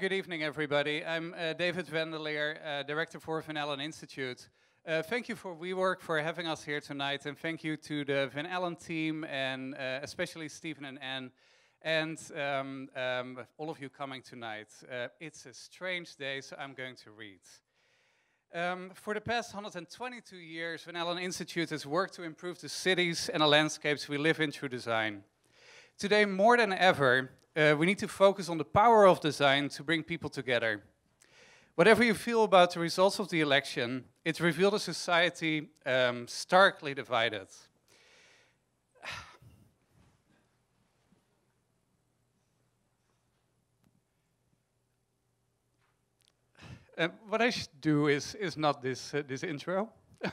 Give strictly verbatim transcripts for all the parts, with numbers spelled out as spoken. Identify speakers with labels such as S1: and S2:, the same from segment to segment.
S1: good evening, everybody. I'm uh, David Wendelier, uh, Director for Van Alen Institute. Uh, thank you for WeWork for having us here tonight, and thank you to the Van Alen team, and uh, especially Stephen and Anne, and um, um, all of you coming tonight. Uh, it's a strange day, so I'm going to read. Um, for the past one hundred twenty-two years, Van Alen Institute has worked to improve the cities and the landscapes we live in through design. Today, more than ever, uh, we need to focus on the power of design to bring people together. Whatever you feel about the results of the election, it revealed a society um, starkly divided. Uh, what I should do is, is not this, uh, this intro.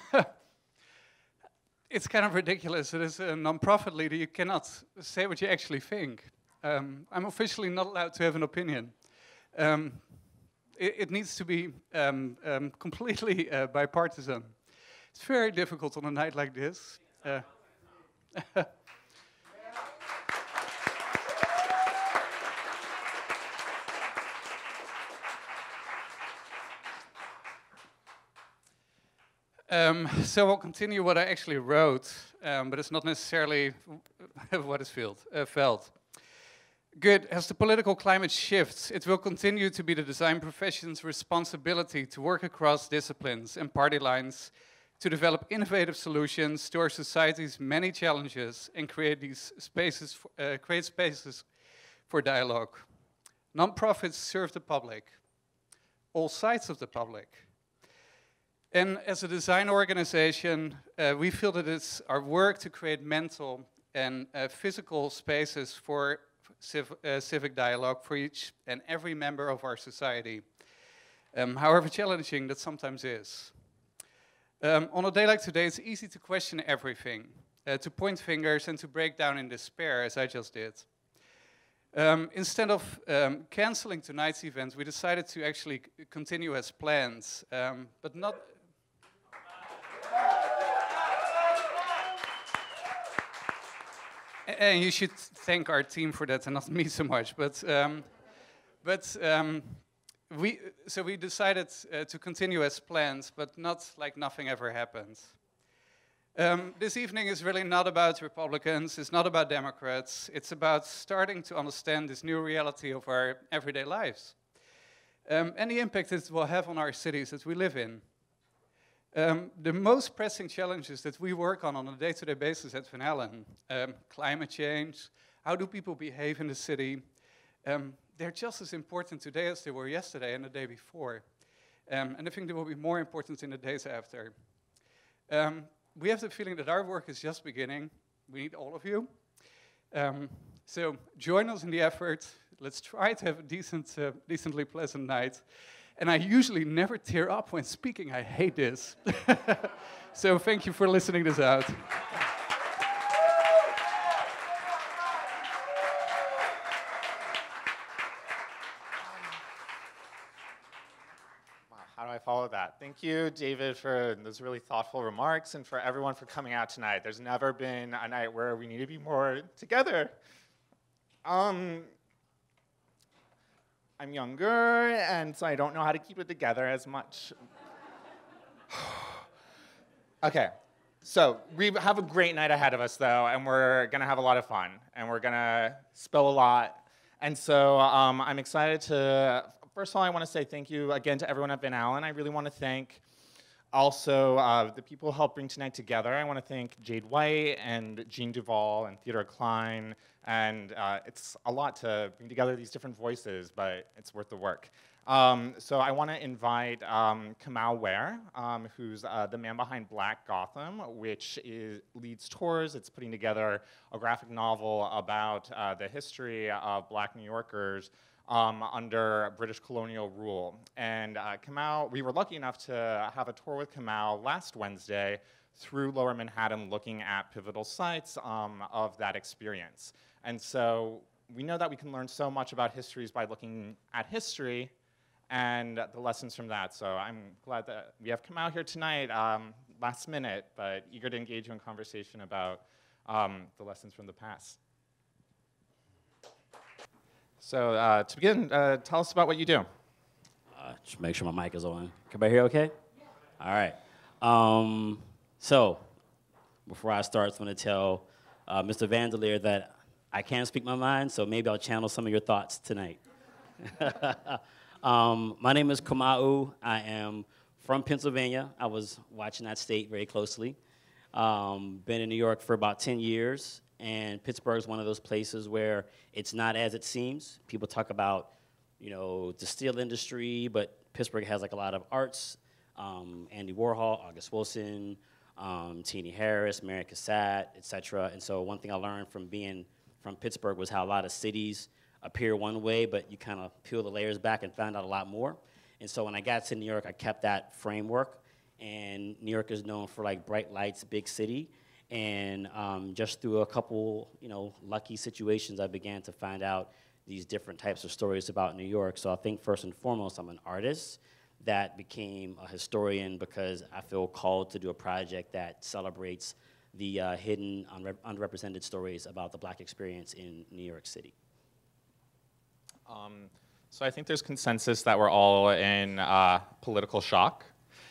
S1: It's kind of ridiculous that as a non-profit leader you cannot say what you actually think. Um, I'm officially not allowed to have an opinion. Um, it, it needs to be um, um, completely uh, bipartisan. It's very difficult on a night like this. Uh, Um, so I'll continue what I actually wrote, um, but it's not necessarily what is felt, uh, felt. Good, as the political climate shifts, it will continue to be the design profession's responsibility to work across disciplines and party lines to develop innovative solutions to our society's many challenges and create these spaces, for, uh, create spaces for dialogue. Non-profits serve the public, all sides of the public. And as a design organization, uh, we feel that it's our work to create mental and uh, physical spaces for civ uh, civic dialogue for each and every member of our society, um, however challenging that sometimes is. Um, on a day like today, it's easy to question everything, uh, to point fingers and to break down in despair, as I just did. Um, instead of um, canceling tonight's event, we decided to actually c continue as planned, um, but not... And you should thank our team for that and not me so much. But, um, but um, we, so we decided uh, to continue as planned, but not like nothing ever happened. Um, this evening is really not about Republicans, it's not about Democrats, it's about starting to understand this new reality of our everyday lives. Um, and the impact it will have on our cities that we live in. Um, the most pressing challenges that we work on on a day-to-day basis at Van Alen, um, climate change, how do people behave in the city, um, they're just as important today as they were yesterday and the day before. Um, and I think they will be more important in the days after. Um, we have the feeling that our work is just beginning. We need all of you. Um, so join us in the effort. Let's try to have a decent, uh, decently pleasant night. And I usually never tear up when speaking. I hate this. So thank you for listening this out.
S2: Wow, how do I follow that? Thank you, David, for those really thoughtful remarks and for everyone for coming out tonight. There's never been a night where we need to be more together. Um, I'm younger, and so I don't know how to keep it together as much. Okay, so we have a great night ahead of us, though, and we're gonna have a lot of fun, and we're gonna spill a lot. And so um, I'm excited to, first of all, I wanna say thank you again to everyone at Van Alen. I really wanna thank also uh, the people who helped bring tonight together. I wanna thank Jade White and Jean Duvall and Theodore Klein. And uh, it's a lot to bring together these different voices, but it's worth the work. Um, so I want to invite um, Kamau Ware, um, who's uh, the man behind Black Gotham, which is, leads tours. It's putting together a graphic novel about uh, the history of Black New Yorkers um, under British colonial rule. And uh, Kamau, we were lucky enough to have a tour with Kamau last Wednesday through Lower Manhattan, looking at pivotal sites um, of that experience. And so we know that we can learn so much about histories by looking at history and the lessons from that. So I'm glad that we have come out here tonight, um, last minute, but eager to engage you in conversation about um, the lessons from the past. So uh, to begin, uh, tell us about what you do.
S3: Uh, just make sure my mic is on. Everybody hear okay? Yeah. All right. Um, so before I start, I want to tell uh, Mister Vandelier that I can't speak my mind, so maybe I'll channel some of your thoughts tonight. um, my name is Kamau. I am from Pennsylvania. I was watching that state very closely. Um, been in New York for about ten years, and Pittsburgh is one of those places where it's not as it seems. People talk about, you know, the steel industry, but Pittsburgh has like a lot of arts. Um, Andy Warhol, August Wilson, um, Teenie Harris, Mary Cassatt, et cetera. And so one thing I learned from being from Pittsburgh was how a lot of cities appear one way, but you kind of peel the layers back and find out a lot more. And so when I got to New York, I kept that framework. And New York is known for like bright lights, big city. And um, just through a couple, you know, lucky situations, I began to find out these different types of stories about New York. So I think first and foremost, I'm an artist that became a historian because I feel called to do a project that celebrates the uh, hidden, unre underrepresented stories about the Black experience in New York City.
S2: Um, so I think there's consensus that we're all in uh, political shock.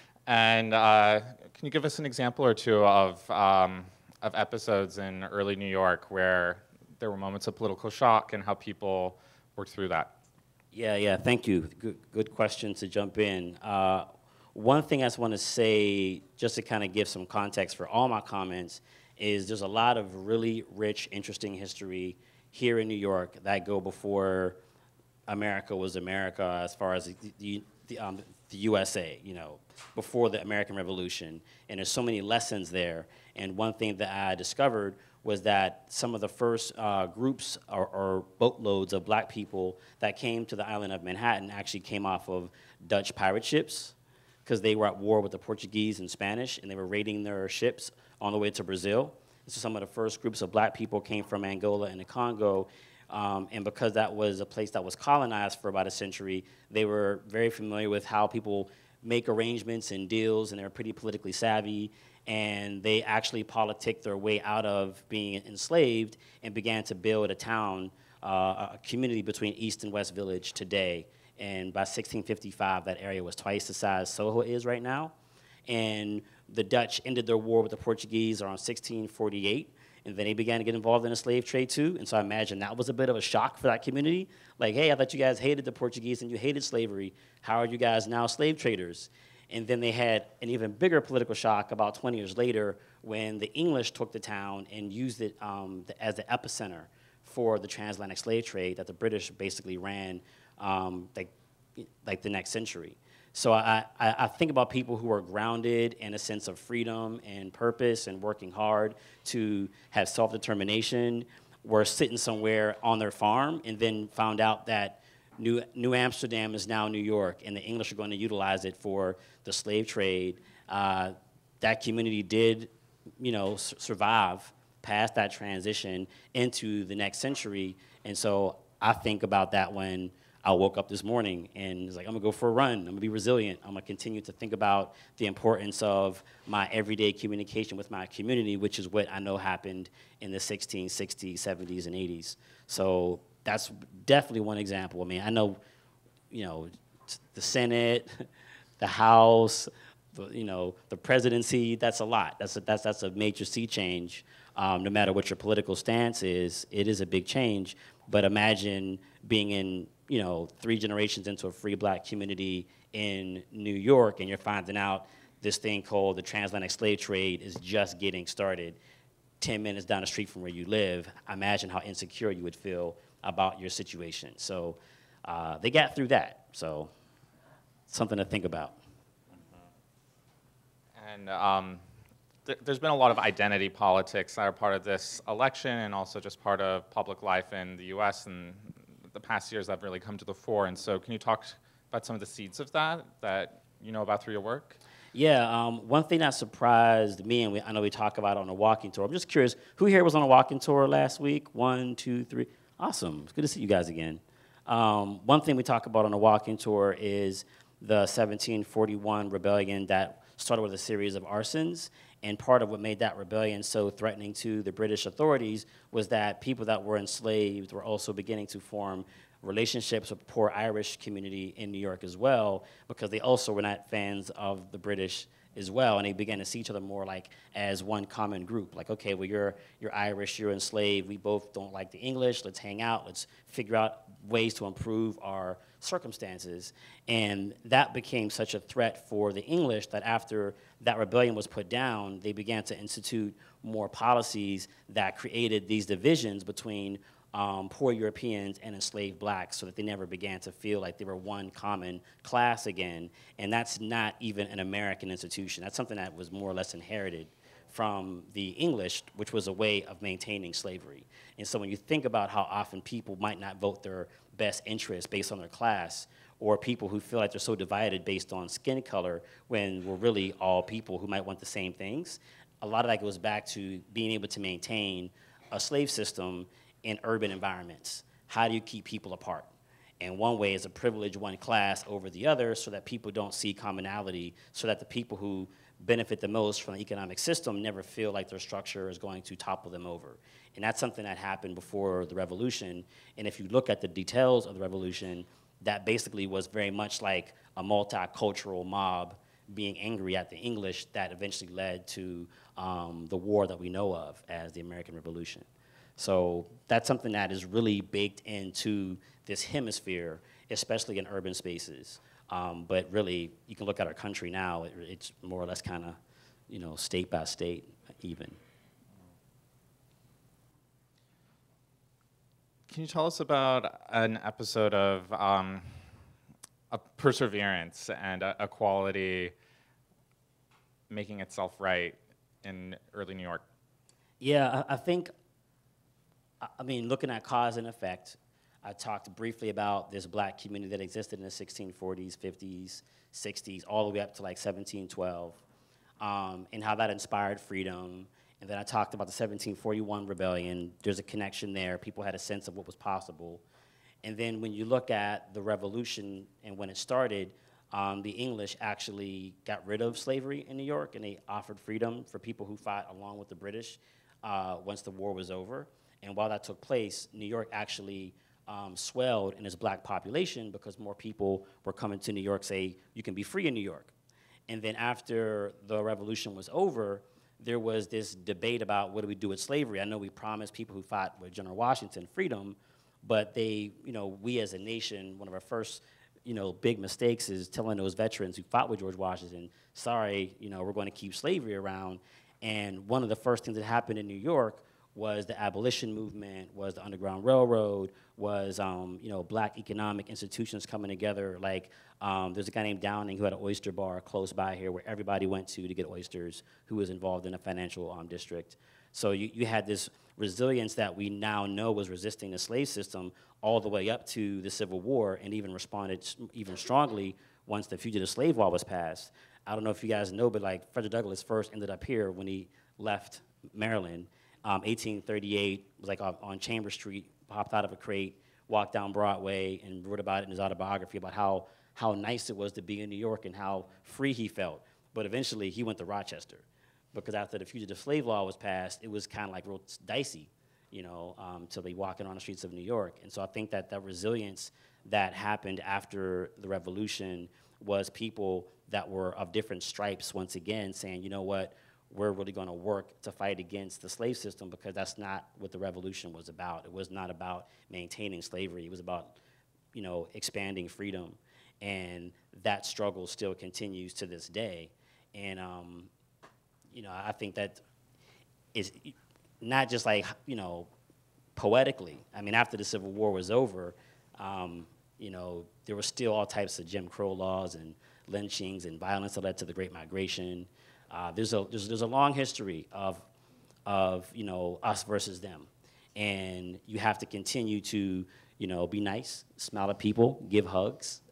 S2: And uh, can you give us an example or two of, um, of episodes in early New York where there were moments of political shock and how people worked through that?
S3: Yeah, yeah, thank you. Good, good question to jump in. Uh, one thing I just want to say, just to kind of give some context for all my comments, is there's a lot of really rich, interesting history here in New York that go before America was America, as far as the, the, the, um, the U S A, you know, before the American Revolution. And there's so many lessons there. And one thing that I discovered was that some of the first uh, groups or, or boatloads of Black people that came to the island of Manhattan actually came off of Dutch pirate ships, because they were at war with the Portuguese and Spanish, and they were raiding their ships on the way to Brazil. So some of the first groups of Black people came from Angola and the Congo. Um, and because that was a place that was colonized for about a century, they were very familiar with how people make arrangements and deals, and they were pretty politically savvy. And they actually politicked their way out of being enslaved and began to build a town, uh, a community between East and West Village today. And by sixteen fifty-five, that area was twice the size Soho is right now. And the Dutch ended their war with the Portuguese around sixteen forty-eight. And then they began to get involved in the slave trade too. And so I imagine that was a bit of a shock for that community. Like, hey, I thought you guys hated the Portuguese and you hated slavery. How are you guys now slave traders? And then they had an even bigger political shock about twenty years later when the English took the town and used it um, the, as the epicenter for the transatlantic slave trade that the British basically ran um, like, like the next century. So I, I, I think about people who are grounded in a sense of freedom and purpose and working hard to have self-determination, were sitting somewhere on their farm and then found out that New, New Amsterdam is now New York, and the English are going to utilize it for the slave trade. Uh, that community did, you know, s survive past that transition into the next century. And so I think about that when I woke up this morning and was like, I'm gonna go for a run, I'm gonna be resilient, I'm gonna continue to think about the importance of my everyday communication with my community, which is what I know happened in the sixteen sixties, seventies, and eighties. So that's definitely one example. I mean, I know, you know, the Senate, the House, the, you know, the presidency, that's a lot. That's a, that's, that's a major sea change. Um, no matter what your political stance is, it is a big change. But imagine being in, you know, three generations into a free Black community in New York, and you're finding out this thing called the transatlantic slave trade is just getting started ten minutes down the street from where you live. Imagine how insecure you would feel about your situation. So uh, they got through that. So something to think about.
S2: And um, th there's been a lot of identity politics that are part of this election and also just part of public life in the U S and the past years that have really come to the fore. And so can you talk about some of the seeds of that that you know about through your work?
S3: Yeah, um, one thing that surprised me, and we, I know we talk about it on a walking tour. I'm just curious, who here was on a walking tour last week? One, two, three. Awesome. It's good to see you guys again. Um, one thing we talk about on a walking tour is the seventeen forty-one rebellion that started with a series of arsons. And part of what made that rebellion so threatening to the British authorities was that people that were enslaved were also beginning to form relationships with the poor Irish community in New York as well, because they also were not fans of the British as well, and they began to see each other more like as one common group. Like, okay, well, you're you're Irish, you're enslaved, we both don't like the English, let's hang out, let's figure out ways to improve our circumstances. And that became such a threat for the English that after that rebellion was put down, they began to institute more policies that created these divisions between Um, poor Europeans and enslaved blacks, so that they never began to feel like they were one common class again. And that's not even an American institution. That's something that was more or less inherited from the English, which was a way of maintaining slavery. And so when you think about how often people might not vote their best interest based on their class, or people who feel like they're so divided based on skin color, when we're really all people who might want the same things, a lot of that goes back to being able to maintain a slave system in urban environments. How do you keep people apart? And one way is to privilege one class over the other so that people don't see commonality, so that the people who benefit the most from the economic system never feel like their structure is going to topple them over. And that's something that happened before the revolution. And if you look at the details of the revolution, that basically was very much like a multicultural mob being angry at the English that eventually led to um, the war that we know of as the American Revolution. So that's something that is really baked into this hemisphere, especially in urban spaces. Um, but really, you can look at our country now, it, it's more or less kind of, you know, state by state even.
S2: Can you tell us about an episode of um, a perseverance and a, equality making itself right in early New York?
S3: Yeah, I, I think, I mean, looking at cause and effect, I talked briefly about this black community that existed in the sixteen forties, fifties, sixties, all the way up to like seventeen twelve, um, and how that inspired freedom. And then I talked about the seventeen forty-one rebellion. There's a connection there. People had a sense of what was possible. And then when you look at the revolution and when it started, um, the English actually got rid of slavery in New York, and they offered freedom for people who fought along with the British uh, once the war was over. And while that took place, New York actually um, swelled in its black population because more people were coming to New York, say, you can be free in New York. And then after the revolution was over, there was this debate about what do we do with slavery. I know we promised people who fought with General Washington freedom, but they, you know, we as a nation, one of our first, you know, big mistakes is telling those veterans who fought with George Washington, sorry, you know, we're going to keep slavery around. And one of the first things that happened in New York was the abolition movement, was the Underground Railroad, was um, you know, black economic institutions coming together. Like um, there's a guy named Downing who had an oyster bar close by here where everybody went to to get oysters, who was involved in a financial um, district. So you, you had this resilience that we now know was resisting the slave system all the way up to the Civil War, and even responded even strongly once the Fugitive Slave Law was passed. I don't know if you guys know, but like Frederick Douglass first ended up here when he left Maryland. Um, eighteen thirty-eight, was like on, on Chambers Street, hopped out of a crate, walked down Broadway, and wrote about it in his autobiography about how, how nice it was to be in New York and how free he felt. But eventually, he went to Rochester, because after the Fugitive Slave Law was passed, it was kind of like real dicey, you know, um, to be walking on the streets of New York. And so I think that that resilience that happened after the revolution was people that were of different stripes, once again, saying, you know what, we're really going to work to fight against the slave system, because that's not what the revolution was about. It was not about maintaining slavery. It was about, you know, expanding freedom. And that struggle still continues to this day. And, um, you know, I think that is not just like, you know, poetically. I mean, after the Civil War was over, um, you know, there were still all types of Jim Crow laws and lynchings and violence that led to the Great Migration. Uh, there's a there's, there's a long history of of you know, us versus them, and you have to continue to, you know, be nice, smile at people, give hugs,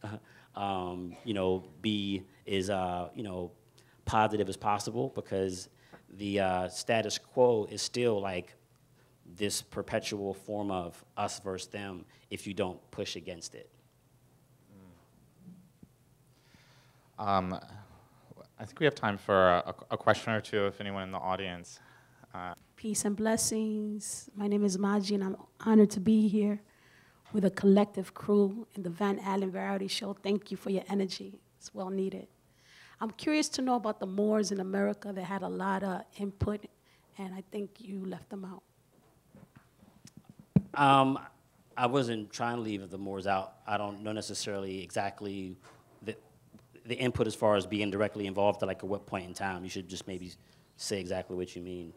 S3: um, you know, be as uh, you know, positive as possible, because the uh, status quo is still like this perpetual form of us versus them if you don't push against it.
S2: Um, I think we have time for a, a question or two if anyone in the audience. Uh,
S4: Peace and blessings. My name is Maji, and I'm honored to be here. with a collective crew in the Van Alen Variety Show. Thank you for your energy. It's well needed. I'm curious to know about the Moors in America that had a lot of input, and I think you left them out.
S3: Um, I wasn't trying to leave the Moors out. I don't know necessarily exactly the, the input as far as being directly involved at like at what point in time. You should just maybe say exactly what you mean.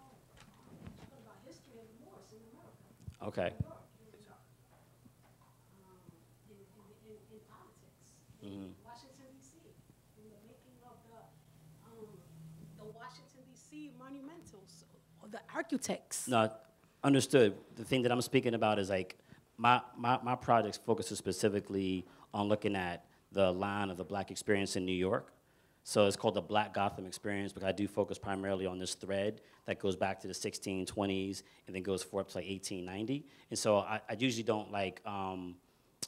S3: Okay. Mm-hmm.
S4: Washington, D C, in the making of the, um, the Washington, D C monumentals, or the architects.
S3: No, understood. The thing that I'm speaking about is like, my, my, my project focuses specifically on looking at the line of the Black experience in New York. So it's called the Black Gotham experience, because I do focus primarily on this thread that goes back to the sixteen twenties and then goes forward to like eighteen ninety. And so I, I usually don't like, um,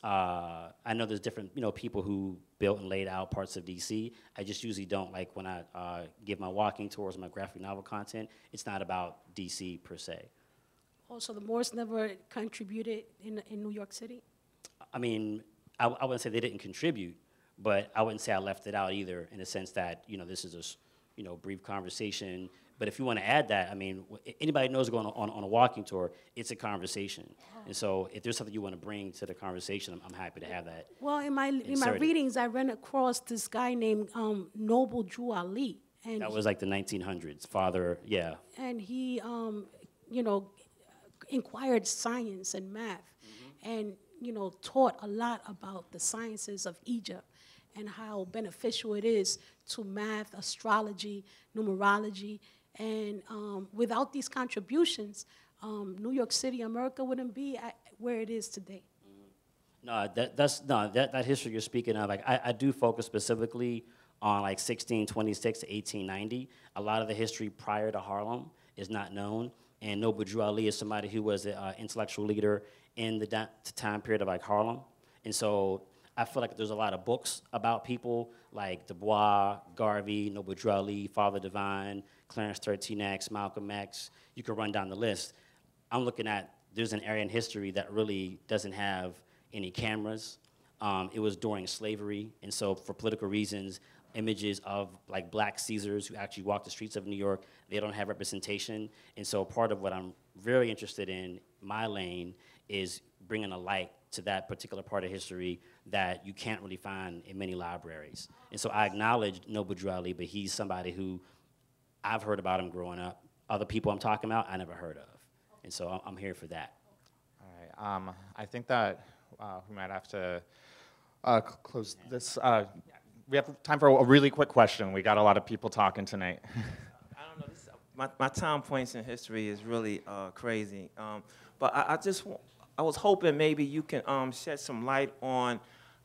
S3: uh, I know there's different, you know, people who built and laid out parts of D C. I just usually don't like when I uh, give my walking tours, my graphic novel content, it's not about D C per se.
S4: Also, the Moors never contributed in, in New York City?
S3: I mean, I, I wouldn't say they didn't contribute, but I wouldn't say I left it out either, in the sense that, you know, this is a, you know, brief conversation. But if you want to add that, I mean, anybody knows going on, on a walking tour, it's a conversation. Oh. And so if there's something you want to bring to the conversation, I'm, I'm happy to have that.
S4: Well, in my in my readings, I ran across this guy named um, Noble Drew Ali. And
S3: that was like the nineteen hundreds, father, yeah.
S4: And he, um, you know, inquired science and math, mm-hmm. and, you know, taught a lot about the sciences of Egypt and how beneficial it is to math, astrology, numerology. And um, without these contributions, um, New York City, America wouldn't be at where it is today.
S3: Mm-hmm. No, that, that's, no, that, that history you're speaking of, like, I, I do focus specifically on like sixteen twenty-six to eighteen ninety. A lot of the history prior to Harlem is not known. And Noble Drew Ali is somebody who was an uh, intellectual leader in the time period of like Harlem. And so I feel like there's a lot of books about people like Du Bois, Garvey, Noble Drew Ali, Father Divine, Clarence thirteen X, Malcolm X. You could run down the list. I'm looking at, there's an area in history that really doesn't have any cameras. Um, it was during slavery, and so for political reasons, images of like black Caesars who actually walked the streets of New York, they don't have representation. And so part of what I'm very interested in, my lane, is bringing a light to that particular part of history that you can't really find in many libraries. And so I acknowledge Noble Drew Ali, but he's somebody who I've heard about him growing up. Other people I'm talking about, I never heard of. And so I'm here for that.
S2: All right, um, I think that uh, we might have to uh, close this. Uh, we have time for a really quick question. We got a lot of people talking tonight.
S5: I don't know. This, my, my time points in history is really uh, crazy. Um, but I, I just, I was hoping maybe you can um, shed some light on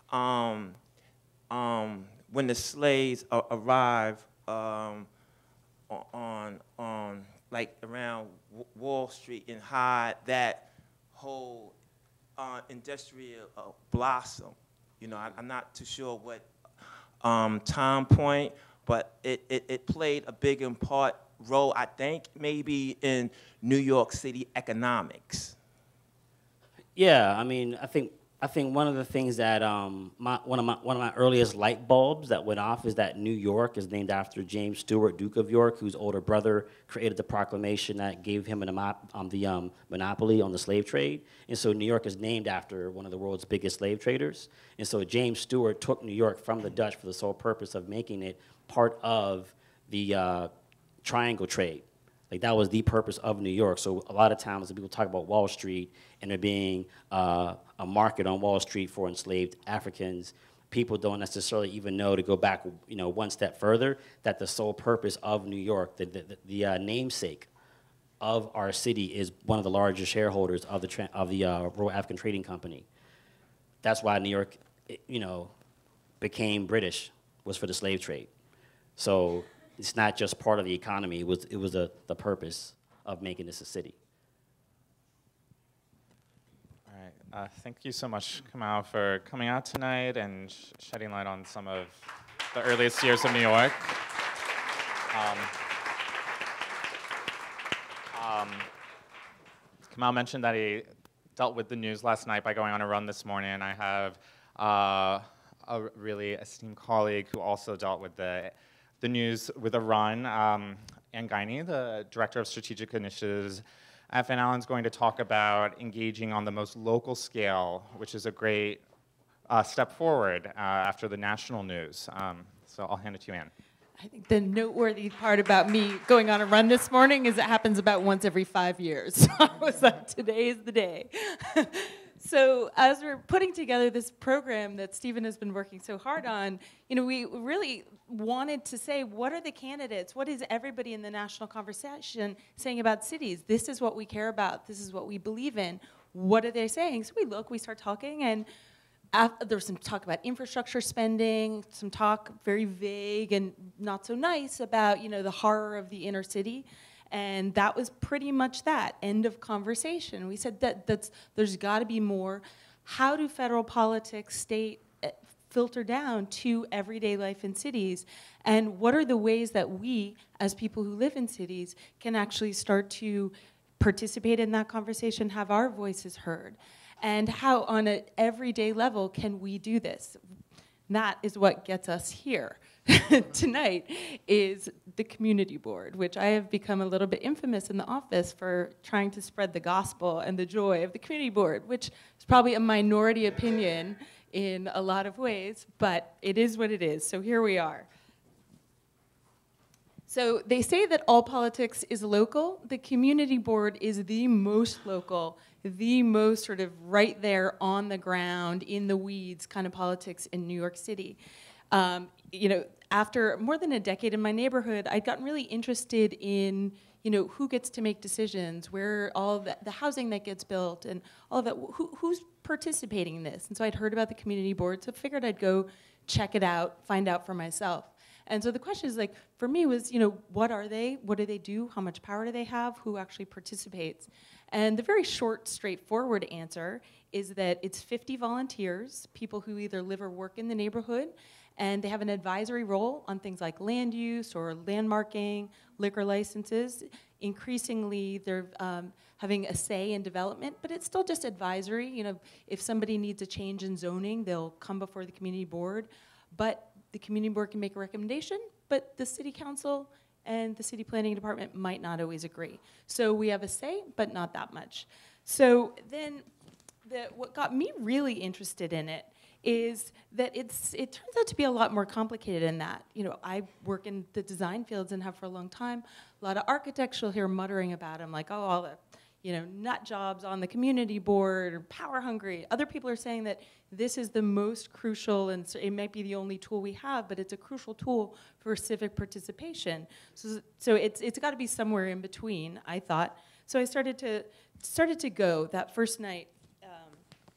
S5: um, um, when the slaves uh, arrived um, on, on, like around Wall Street and how that whole uh, industrial uh, blossom. You know, I, I'm not too sure what um, time point, but it, it, it played a big in part role, I think, maybe in New York City economics.
S3: Yeah, I mean, I think I think one of the things that um, my, one of my one of my earliest light bulbs that went off is that New York is named after James Stewart, Duke of York, whose older brother created the proclamation that gave him an, um, the um, monopoly on the slave trade. And so New York is named after one of the world's biggest slave traders. And so James Stewart took New York from the Dutch for the sole purpose of making it part of the uh, triangle trade. Like, that was the purpose of New York. So a lot of times when people talk about Wall Street and there being uh, a market on Wall Street for enslaved Africans, people don't necessarily even know, to go back, you know, one step further, that the sole purpose of New York, the, the, the uh, namesake of our city, is one of the largest shareholders of the, tra of the uh, Royal African Trading Company. That's why New York, you know, became British, was for the slave trade. So it's not just part of the economy, it was, it was the, the purpose of making this a city.
S2: All right, uh, thank you so much, Kamal, for coming out tonight and sh shedding light on some of the earliest years of New York. Um, um, Kamal mentioned that he dealt with the news last night by going on a run this morning. I have uh, a really esteemed colleague who also dealt with the, the news with a run, um, Ann Guiney, the Director of Strategic Initiatives. F and Alan's going to talk about engaging on the most local scale, which is a great uh, step forward uh, after the national news. Um, so I'll hand it to you, Ann.
S6: I think the noteworthy part about me going on a run this morning is it happens about once every five years. So I was like, today is the day. So as we're putting together this program that Stephen has been working so hard on, you know, we really wanted to say, what are the candidates? What is everybody in the national conversation saying about cities? This is what we care about. This is what we believe in. What are they saying? So we look, we start talking, and After, there was some talk about infrastructure spending, some talk very vague and not so nice about, you know, the horror of the inner city, and that was pretty much that, end of conversation. We said that that's, there's got to be more. How do federal politics, state, uh, filter down to everyday life in cities, and what are the ways that we, as people who live in cities, can actually start to participate in that conversation, have our voices heard? And how, on an everyday level, can we do this? And that is what gets us here tonight, is the community board, which I have become a little bit infamous in the office for trying to spread the gospel and the joy of the community board, which is probably a minority opinion in a lot of ways, but it is what it is. So here we are. So they say that all politics is local. The community board is the most local, the most sort of right there on the ground, in the weeds kind of politics in New York City. Um, you know, after more than a decade in my neighborhood, I'd gotten really interested in, you know, who gets to make decisions, where all the, the housing that gets built and all of that, who, who's participating in this? And so I'd heard about the community board, so I figured I'd go check it out, find out for myself. And so the question is, like, for me was, you know, what are they? What do they do? How much power do they have? Who actually participates? And the very short, straightforward answer is that it's fifty volunteers, people who either live or work in the neighborhood, and they have an advisory role on things like land use or landmarking, liquor licenses. Increasingly, they're um, having a say in development, but it's still just advisory. You know, if somebody needs a change in zoning, they'll come before the community board. But the community board can make a recommendation, but the city council and the city planning department might not always agree. So we have a say, but not that much. So then the, what got me really interested in it is that it's, it turns out to be a lot more complicated than that. You know, I work in the design fields and have for a long time. A lot of architects you'll hear muttering about them, like, oh, all the, you know, nut jobs on the community board, or power hungry. Other people are saying that this is the most crucial, and so it might be the only tool we have, but it's a crucial tool for civic participation. So, so it's it's got to be somewhere in between, I thought. So I started to started to go that first night. Um,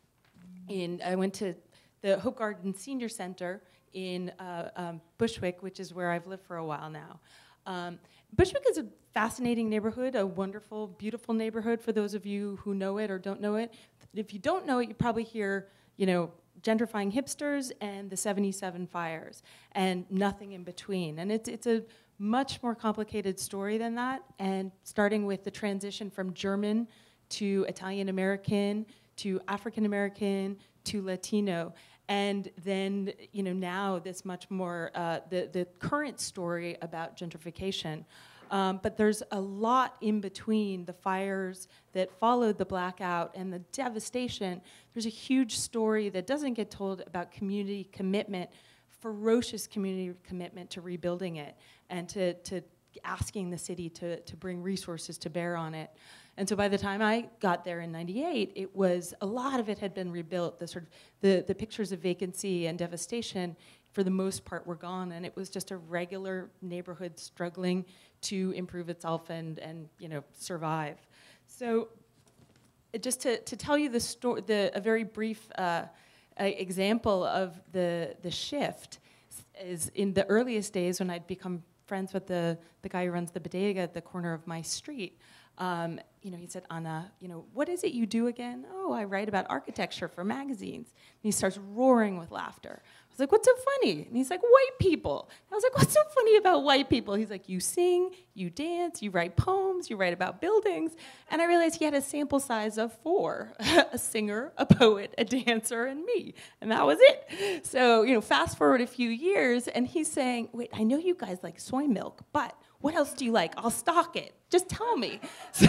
S6: in I went to the Hope Garden Senior Center in uh, um, Bushwick, which is where I've lived for a while now. Um, Bushwick is a fascinating neighborhood, a wonderful, beautiful neighborhood for those of you who know it or don't know it. If you don't know it, you probably hear, you know, gentrifying hipsters and the seventy-seven fires and nothing in between. And it's, it's a much more complicated story than that, and starting with the transition from German to Italian American to African American to Latino. And then, you know, now this much more, uh, the, the current story about gentrification. Um, but there's a lot in between the fires that followed the blackout and the devastation. There's a huge story that doesn't get told about community commitment, ferocious community commitment to rebuilding it and to, to asking the city to, to bring resources to bear on it. And so by the time I got there in ninety-eight, it was, a lot of it had been rebuilt. The sort of, the, the pictures of vacancy and devastation, for the most part, were gone, and it was just a regular neighborhood struggling to improve itself and, and you know, survive. So just to, to tell you the sto the, a very brief uh, example of the, the shift is in the earliest days when I'd become friends with the, the guy who runs the bodega at the corner of my street. Um, you know, he said, Anna, you know, what is it you do again? Oh, I write about architecture for magazines. And he starts roaring with laughter. I was like, what's so funny? And he's like, white people. I was like, what's so funny about white people? He's like, you sing, you dance, you write poems, you write about buildings. And I realized he had a sample size of four, a singer, a poet, a dancer, and me. And that was it. So, you know, fast forward a few years, and he's saying, wait, I know you guys like soy milk, but what else do you like? I'll stock it. Just tell me. So,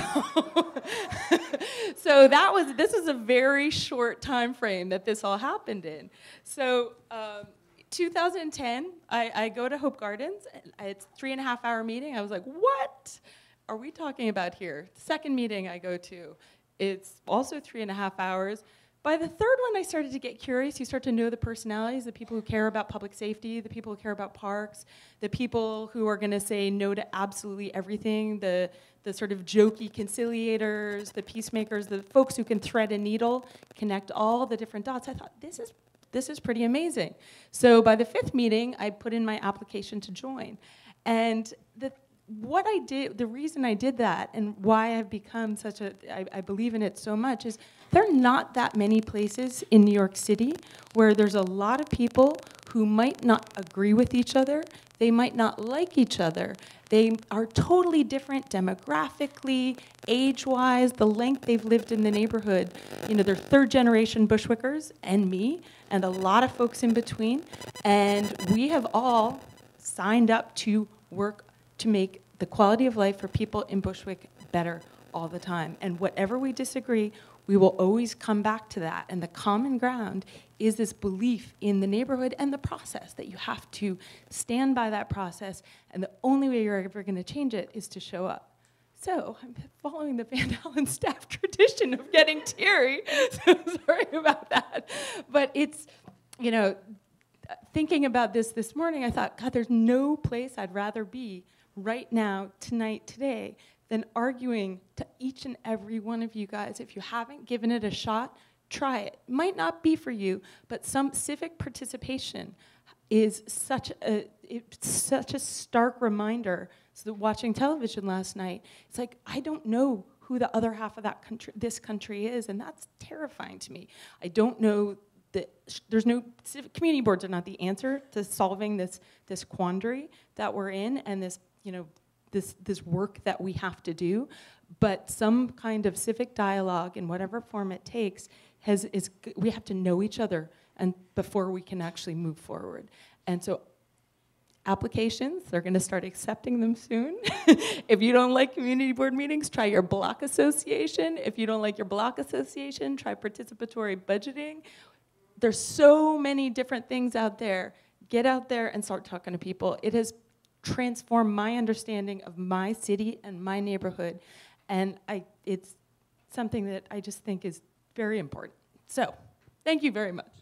S6: so that was, this was a very short time frame that this all happened in. So um, two thousand ten, I, I go to Hope Gardens. And it's a three and a half hour meeting. I was like, what are we talking about here? Second meeting I go to, it's also three and a half hours. By the third one, I started to get curious. You start to know the personalities, the people who care about public safety, the people who care about parks, the people who are going to say no to absolutely everything, the, the sort of jokey conciliators, the peacemakers, the folks who can thread a needle, connect all the different dots. I thought, this is, this is pretty amazing. So by the fifth meeting, I put in my application to join. And the what I did, the reason I did that and why I've become such a, I, I believe in it so much is there are not that many places in New York City where there's a lot of people who might not agree with each other, they might not like each other, they are totally different demographically, age-wise, the length they've lived in the neighborhood. You know, they're third generation Bushwickers and me and a lot of folks in between, and we have all signed up to work to make the quality of life for people in Bushwick better all the time. And whatever we disagree, we will always come back to that. And the common ground is this belief in the neighborhood and the process, that you have to stand by that process, and the only way you're ever gonna change it is to show up. So I'm following the Van Alen staff tradition of getting teary, so sorry about that. But it's, you know, thinking about this this morning, I thought, God, there's no place I'd rather be right now, tonight, today, than arguing to each and every one of you guys. If you haven't given it a shot, try it. Might not be for you, but some civic participation is such a, it's such a stark reminder. So watching television last night, it's like, I don't know who the other half of that country, this country is, and that's terrifying to me. I don't know that, there's no, civic community boards are not the answer to solving this, this quandary that we're in, and this, you know, this, this work that we have to do, but some kind of civic dialogue in whatever form it takes has, is, we have to know each other and before we can actually move forward. And so applications, they're gonna start accepting them soon. If you don't like community board meetings, try your block association. If you don't like your block association, try participatory budgeting. There's so many different things out there. Get out there and start talking to people. It has transformed my understanding of my city and my neighborhood, and I, it's something that I just think is very important. So, thank you very much.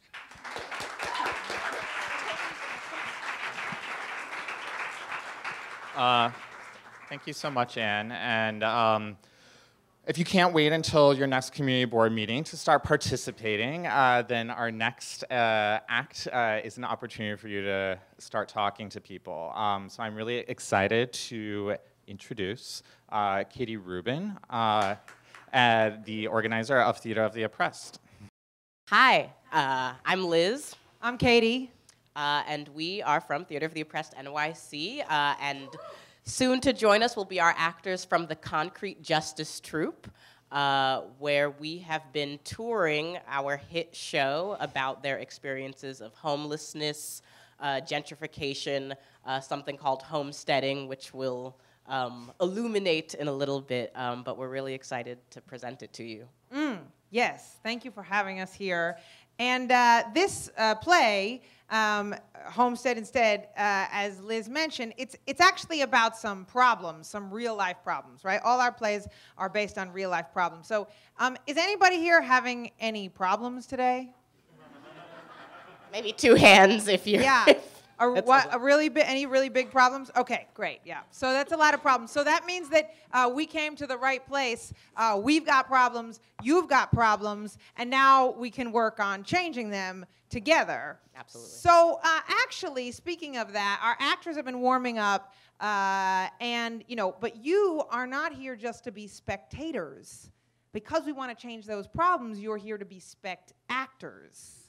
S2: Uh, thank you so much, Anne. And um, if you can't wait until your next community board meeting to start participating, uh, then our next uh, act uh, is an opportunity for you to start talking to people. Um, so I'm really excited to introduce uh, Katie Rubin, uh, uh, the organizer of Theater of the Oppressed.
S7: Hi, uh, I'm Liz.
S8: I'm Katie.
S7: Uh, and we are from Theater of the Oppressed N Y C, uh, and soon to join us will be our actors from the Concrete Justice Troupe, uh, where we have been touring our hit show about their experiences of homelessness, uh, gentrification, uh, something called homesteading, which we'll um, illuminate in a little bit, um, but we're really excited to present it to you.
S8: Mm, yes, thank you for having us here. And uh, this uh, play, um, Homestead Instead, uh, as Liz mentioned, it's, it's actually about some problems, some real life problems, right? All our plays are based on real life problems. So um, is anybody here having any problems today?
S7: Maybe two hands if you're...
S8: Yeah. A, what, a really big, any really big problems? Okay, great, yeah. So that's a lot of problems. So that means that uh, we came to the right place. Uh, we've got problems, you've got problems, and now we can work on changing them together.
S7: Absolutely.
S8: So uh, actually, speaking of that, our actors have been warming up, uh, and, you know, but you are not here just to be spectators. Because we want to change those problems, you're here to be spect-actors.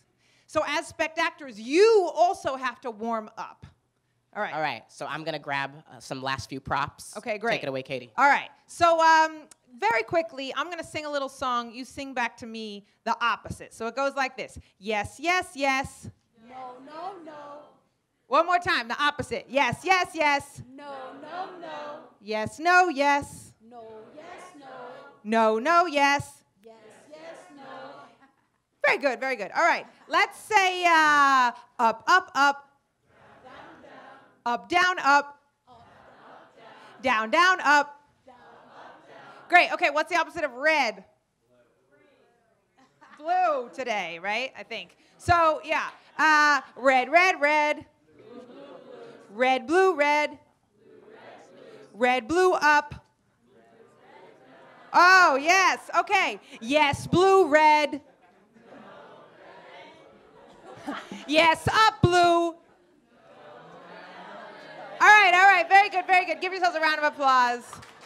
S8: So as spectators, you also have to warm up. All right.
S7: All right, so I'm gonna grab uh, some last few props.
S8: Okay, great.
S7: Take it away, Katie.
S8: All right. So um, very quickly, I'm going to sing a little song. You sing back to me the opposite. So it goes like this. Yes, yes, yes.
S4: No, no, no.
S8: One more time, the opposite. Yes, yes, yes.
S4: No, no, no.
S8: Yes, no, yes.
S4: No, yes, no.
S8: No, no, yes.
S4: Yes, yes, no.
S8: Very good, very good. All right. Let's say uh, up, up, up.
S4: Down, down.
S8: Up, down, up.
S4: Up, down, down.
S8: Down, down, up.
S4: Down, up, down.
S8: Great. Okay, what's the opposite of red? Blue today, right? I think. So, yeah. Uh, red, red, red. Red, blue, red. Red, blue, up. Oh, yes. Okay. Yes, blue, red. Yes, up, blue. All right, all right. Very good, very good. Give yourselves a round of applause.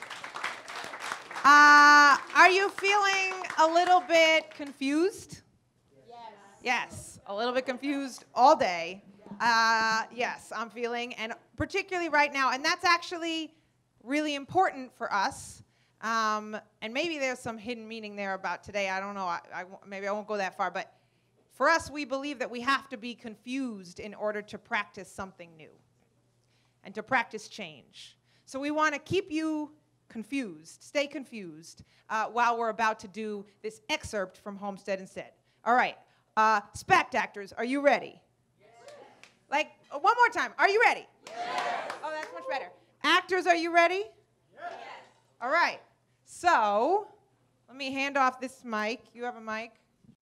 S8: Uh, are you feeling a little bit confused?
S4: Yes.
S8: Yes, a little bit confused all day. Uh, yes, I'm feeling, and particularly right now, and that's actually really important for us. Um, and maybe there's some hidden meaning there about today. I don't know. I, I, maybe I won't go that far. But for us, we believe that we have to be confused in order to practice something new and to practice change. So we want to keep you confused, stay confused, uh, while we're about to do this excerpt from Homestead Instead. All right. Uh, spect actors, are you ready? Yes. Like, uh, one more time. Are you ready? Yes. Oh, that's much better. Actors, are you ready? Yes. All right. So, let me hand off this mic. You have a mic?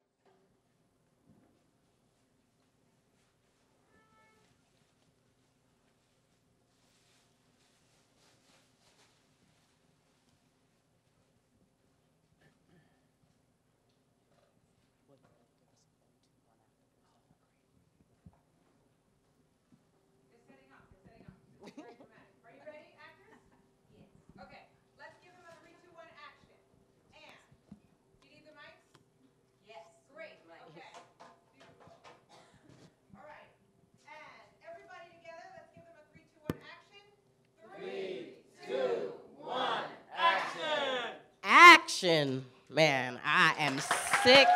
S7: Action. Man, I am sick.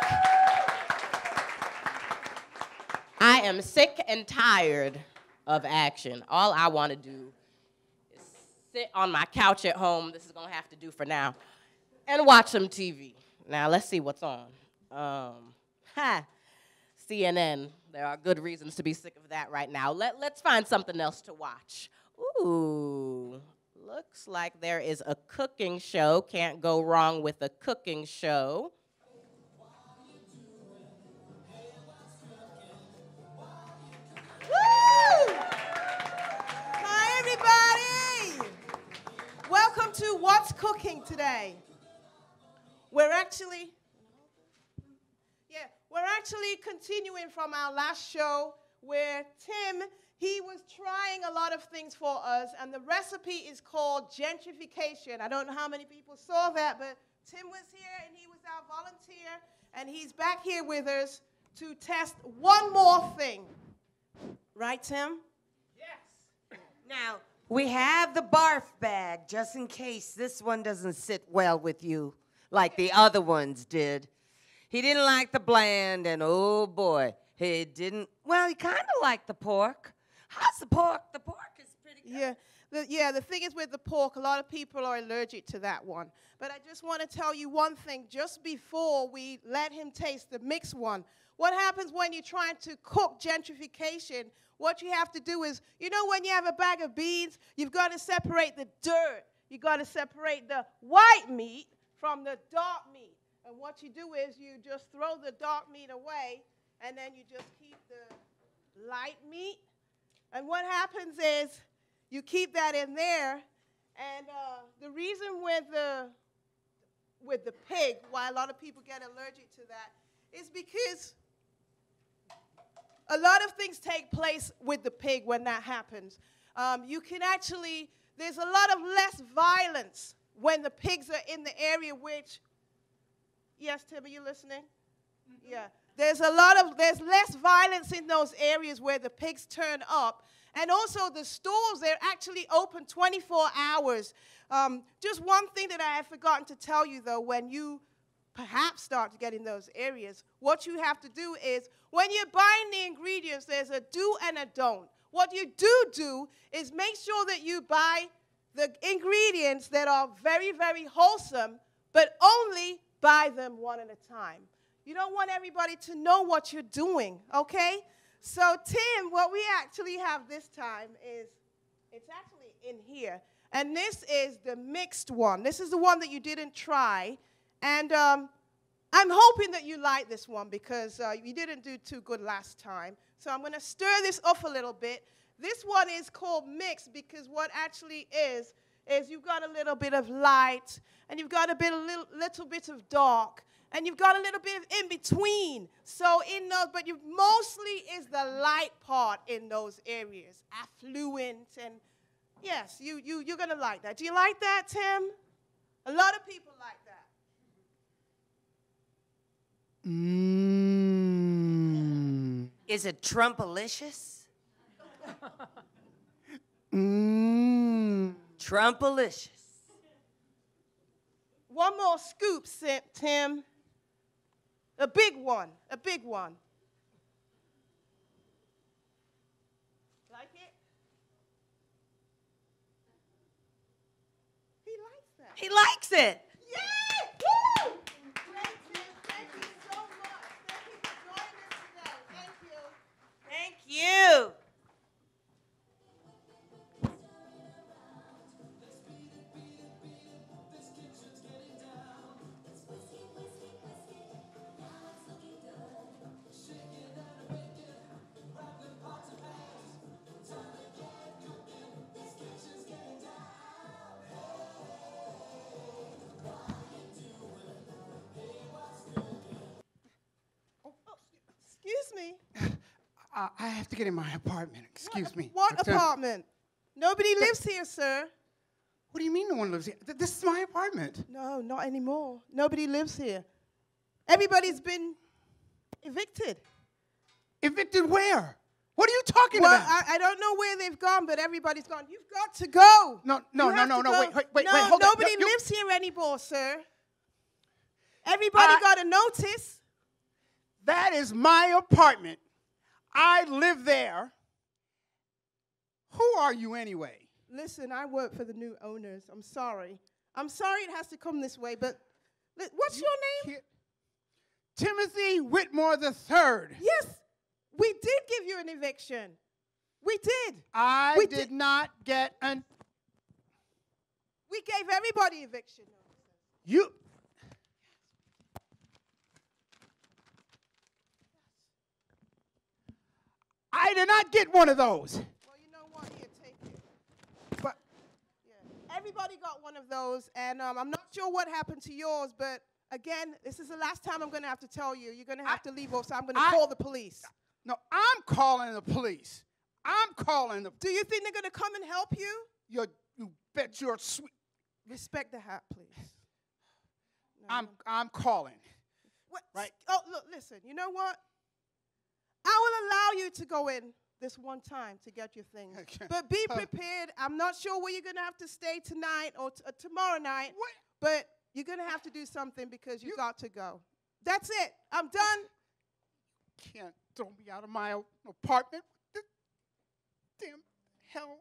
S7: I am sick and tired of action. All I want to do is sit on my couch at home. This is going to have to do for now. And watch some T V. Now, let's see what's on. Um, ha, C N N. There are good reasons to be sick of that right now. Let, let's find something else to watch. Ooh. Looks like there is a cooking show. Can't go wrong with a cooking show.
S9: Woo! Hi, everybody. Welcome to What's Cooking today. We're actually, yeah, we're actually continuing from our last show where Tim, he was trying a lot of things for us, and the recipe is called gentrification. I don't know how many people saw that, but Tim was here, and he was our volunteer, and he's back here with us to test one more thing. Right, Tim?
S10: Yes. Now, we have the barf bag, just in case this one doesn't sit well with you like the other ones did. He didn't like the bland, and oh, boy, he didn't, well, he kind of liked the pork. How's the pork? The pork is pretty good.
S9: Yeah, the, yeah, the thing is with the pork, a lot of people are allergic to that one. But I just want to tell you one thing. Just before we let him taste the mixed one, what happens when you're trying to cook gentrification, what you have to do is, you know when you have a bag of beans, you've got to separate the dirt. You've got to separate the white meat from the dark meat. And what you do is you just throw the dark meat away, and then you just keep the light meat. And what happens is you keep that in there, and uh, the reason with the, with the pig, why a lot of people get allergic to that, is because a lot of things take place with the pig when that happens. Um, you can actually, there's a lot of less violence when the pigs are in the area which, yes, Tim, are you listening? Mm-hmm. Yeah. There's a lot of, there's less violence in those areas where the pigs turn up. And also the stores, they're actually open twenty-four hours. Um, just one thing that I have forgotten to tell you, though, when you perhaps start to get in those areas, what you have to do is, when you're buying the ingredients, there's a do and a don't. What you do do is make sure that you buy the ingredients that are very, very wholesome, but only buy them one at a time. You don't want everybody to know what you're doing, okay? So, Tim, what we actually have this time is, it's actually in here. And this is the mixed one. This is the one that you didn't try. And um, I'm hoping that you like this one because uh, you didn't do too good last time. So I'm going to stir this up a little bit. This one is called mixed because what actually is, is you've got a little bit of light, and you've got a bit, a little, little bit of dark, and you've got a little bit of in between. So in those, but you mostly is the light part in those areas, affluent, and yes, you, you, you're going to like that. Do you like that, Tim? A lot of people like that.
S10: Mmm. Is it Trumpalicious? Mmm. Trumpalicious.
S9: One more scoop, Tim. A big one, a big one. Like it? He likes that.
S10: He likes it.
S9: Yay! Woo! Great, Tim. Thank you so much. Thank you for joining us today. Thank you.
S10: Thank you.
S9: Excuse me.
S11: Uh, I have to get in my apartment. Excuse
S9: what,
S11: me.
S9: What
S11: But, uh,
S9: apartment? Nobody lives here, sir.
S11: What do you mean no one lives here? Th- This is my apartment.
S9: No, not anymore. Nobody lives here. Everybody's been evicted.
S11: Evicted where? What are you talking
S9: Well,
S11: about?
S9: I, I don't know where they've gone, but everybody's gone. You've got to go.
S11: No, no,
S9: You
S11: no,
S9: have
S11: no,
S9: to
S11: no.
S9: go.
S11: Wait, wait, wait,
S9: no,
S11: wait. Hold
S9: nobody
S11: on. No, you-
S9: lives here anymore, sir. Everybody
S11: I-
S9: got a notice.
S11: That is my apartment. I live there. Who are you anyway?
S9: Listen, I work for the new owners. I'm sorry. I'm sorry it has to come this way, but li- what's
S11: You
S9: your name?
S11: can't- Timothy Whitmore the third.
S9: Yes, we did give you an eviction. We did.
S11: I
S9: We
S11: did,
S9: did-
S11: not get an.
S9: We gave everybody eviction notices.
S11: You. I did not get one of those.
S9: Well, you know what? Here, take it.
S11: But
S9: Yeah. Everybody got one of those, and um, I'm not sure what happened to yours, but again, this is the last time I'm going to have to tell you. You're going to have
S11: I-
S9: to leave off, so I'm going to
S11: I-
S9: call the police.
S11: no, I'm calling the police. I'm calling the.
S9: Do you think they're going to come and help you?
S11: You, you bet your sweet.
S9: Respect the hat, please. No,
S11: I'm
S9: no.
S11: I'm calling.
S9: What?
S11: right.
S9: Oh, look, listen. You know what? I will allow you to go in this one time to get your things.
S11: Okay.
S9: But be
S11: Uh,
S9: prepared. I'm not sure where you're going to have to stay tonight or t- uh, tomorrow night.
S11: What?
S9: But you're going to have to do something because you,
S11: You-
S9: got to go. That's it. I'm done.
S11: Can't throw me out of my o- apartment. What the damn hell.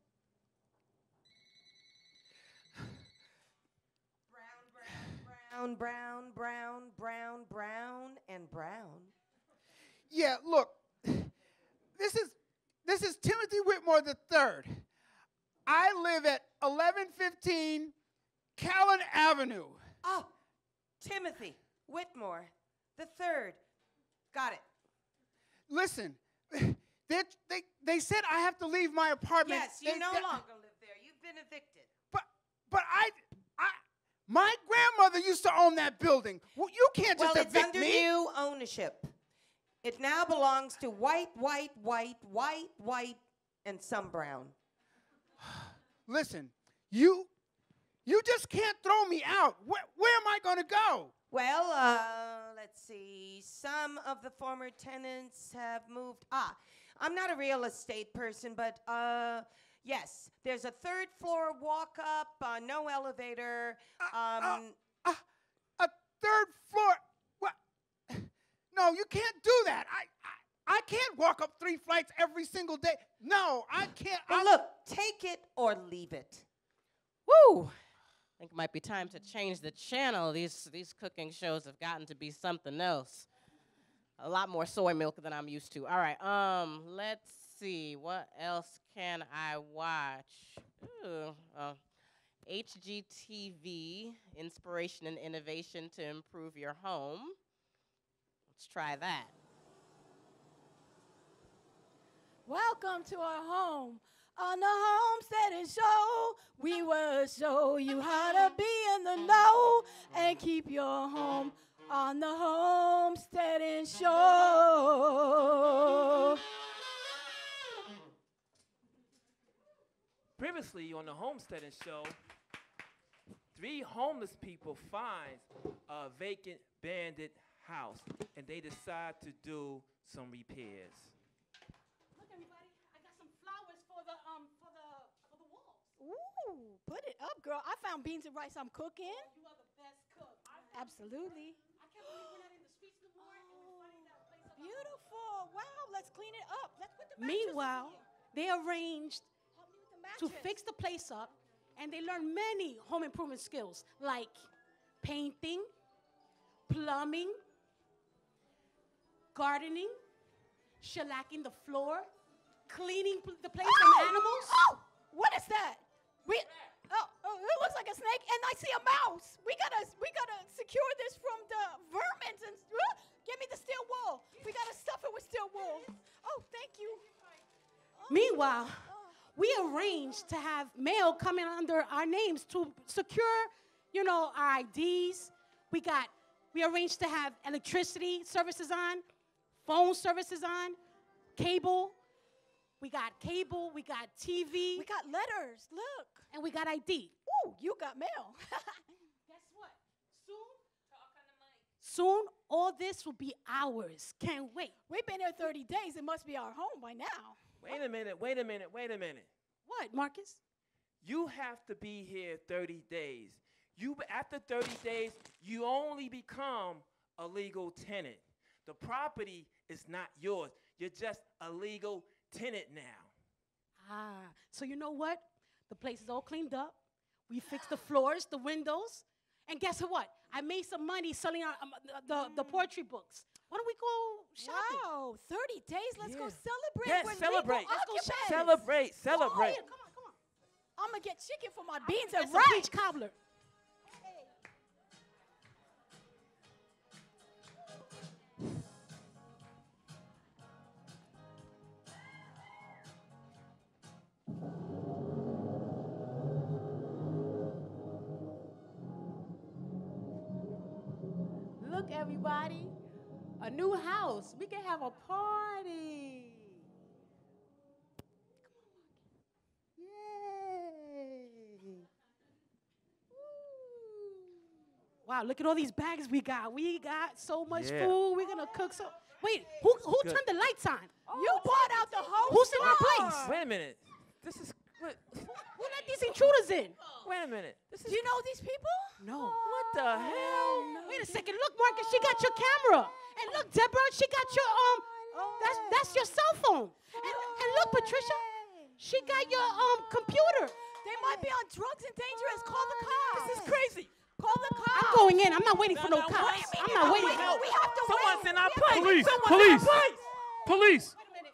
S10: Brown, brown, brown, brown, brown, and brown.
S11: Yeah, look. This is this is Timothy Whitmore the third. I live at eleven fifteen Callan Avenue.
S10: Oh, Timothy Whitmore, the third. Got it.
S11: Listen, they they they said I have to leave my apartment.
S10: Yes, you
S11: They-
S10: no
S11: they-
S10: longer live there. You've been evicted.
S11: But but I I my grandmother used to own that building. Well, you can't
S10: Well,
S11: just
S10: it's
S11: evict
S10: under
S11: me.
S10: new ownership. It now belongs to white, white, white, white, white, and some brown.
S11: Listen, you you just can't throw me out. Where, where am I going to go?
S10: Well, uh, let's see. Some of the former tenants have moved. Ah, I'm not a real estate person, but uh, yes, there's a third floor walk up, uh, no elevator. Um,
S11: Uh, uh, a third floor. What? No, you can't do that. I, I, I can't walk up three flights every single day. No, I can't.
S10: well,
S11: I-
S10: look, take it or leave it.
S7: Woo! I think it might be time to change the channel. These these cooking shows have gotten to be something else. A lot more soy milk than I'm used to. All right, um, let's see. What else can I watch? Ooh, uh, H G T V, Inspiration and Innovation to Improve Your Home. Let's try that.
S12: Welcome to our home. On the Homesteading Show, we will show you how to be in the know and keep your home on the Homesteading Show.
S13: Previously on the Homesteading Show, three homeless people find a vacant, abandoned house, and they decide to do some repairs.
S4: Look, everybody, I got some flowers for the um for the for the walls.
S12: Ooh, put it up, girl. I found beans and rice I'm cooking.
S4: You are the best cook.
S12: Absolutely.
S4: I can't believe we're not in the streets no more and we're finding that place of our own.
S12: Beautiful. Wow, let's clean it up. Let's put the mattress
S4: Meanwhile,
S12: in here.
S4: they arranged
S12: Help me with the
S4: to
S12: mattress.
S4: fix the place up, and they learned many home improvement skills like painting, plumbing, gardening, shellacking the floor, cleaning pl- the place from animals.
S12: Oh, what is that? We. Oh, oh, it looks like a snake, and I see a mouse. We gotta, we gotta secure this from the vermin. And uh, give me the steel wool. We gotta stuff it with steel wool. Oh, thank you.
S4: Meanwhile, we arranged to have mail coming under our names to secure, you know, our I Ds. We got, we arranged to have electricity services on, phone services on, cable. We got cable, we got T V.
S12: We got letters. Look.
S4: And we got I D.
S12: Ooh, you got mail.
S4: Guess what? Soon, talk on the mic. Soon, all this will be ours. Can't wait.
S12: We've been here thirty days. It must be our home by now.
S13: Wait a minute, wait a minute, wait a minute.
S4: What, Marcus?
S13: You have to be here thirty days. You, after thirty days, you only become a legal tenant. The property is not yours. You're just a legal tenant now.
S4: Ah, so you know what? The place is all cleaned up. We fixed the floors, the windows. And guess what? I made some money selling our, um, the, the, the poetry books. Why don't we go shopping?
S12: Wow, thirty days. Let's go
S13: Yeah.
S12: celebrate.
S13: Yes,
S12: with
S13: celebrate.
S12: legal
S4: Let's go
S12: occupants.
S4: shopping.
S13: Celebrate,
S4: Oh,
S13: celebrate.
S4: yeah, come on, come on.
S12: I'm gonna get chicken for my
S4: I'm
S12: beans
S4: gonna
S12: and
S4: get some
S12: rice.
S4: peach cobbler.
S14: Look, everybody, a new house. We can have a party. Yay.
S4: Wow, look at all these bags we got. We got so much
S13: Yeah.
S4: food. We're gonna cook so. Wait, who who
S13: Good.
S4: turned the lights on?
S12: You bought out the whole
S4: Who's in my
S12: store.
S4: place?
S13: Wait a minute. This is, what,
S4: Who let these intruders in?
S13: wait a minute. This
S12: Do
S13: is,
S12: you know these people?
S4: No.
S13: what the hell?
S4: Wait a second. Look, Marcus, she got your camera. And look, Deborah, she got your um. That's that's your cell phone. And and look, Patricia, she got your um computer.
S12: They might be on drugs and dangerous. Call the cops.
S13: This is crazy.
S12: Call the cops.
S4: I'm going in. I'm not waiting for no
S13: no,
S4: cops.
S13: wait,
S4: I'm not waiting.
S12: We, we have to
S13: Someone's
S12: wait.
S13: in our
S12: We have
S13: place.
S12: to
S15: Police,
S13: Someone's
S15: police,
S13: in our place.
S15: police.
S4: Wait a minute.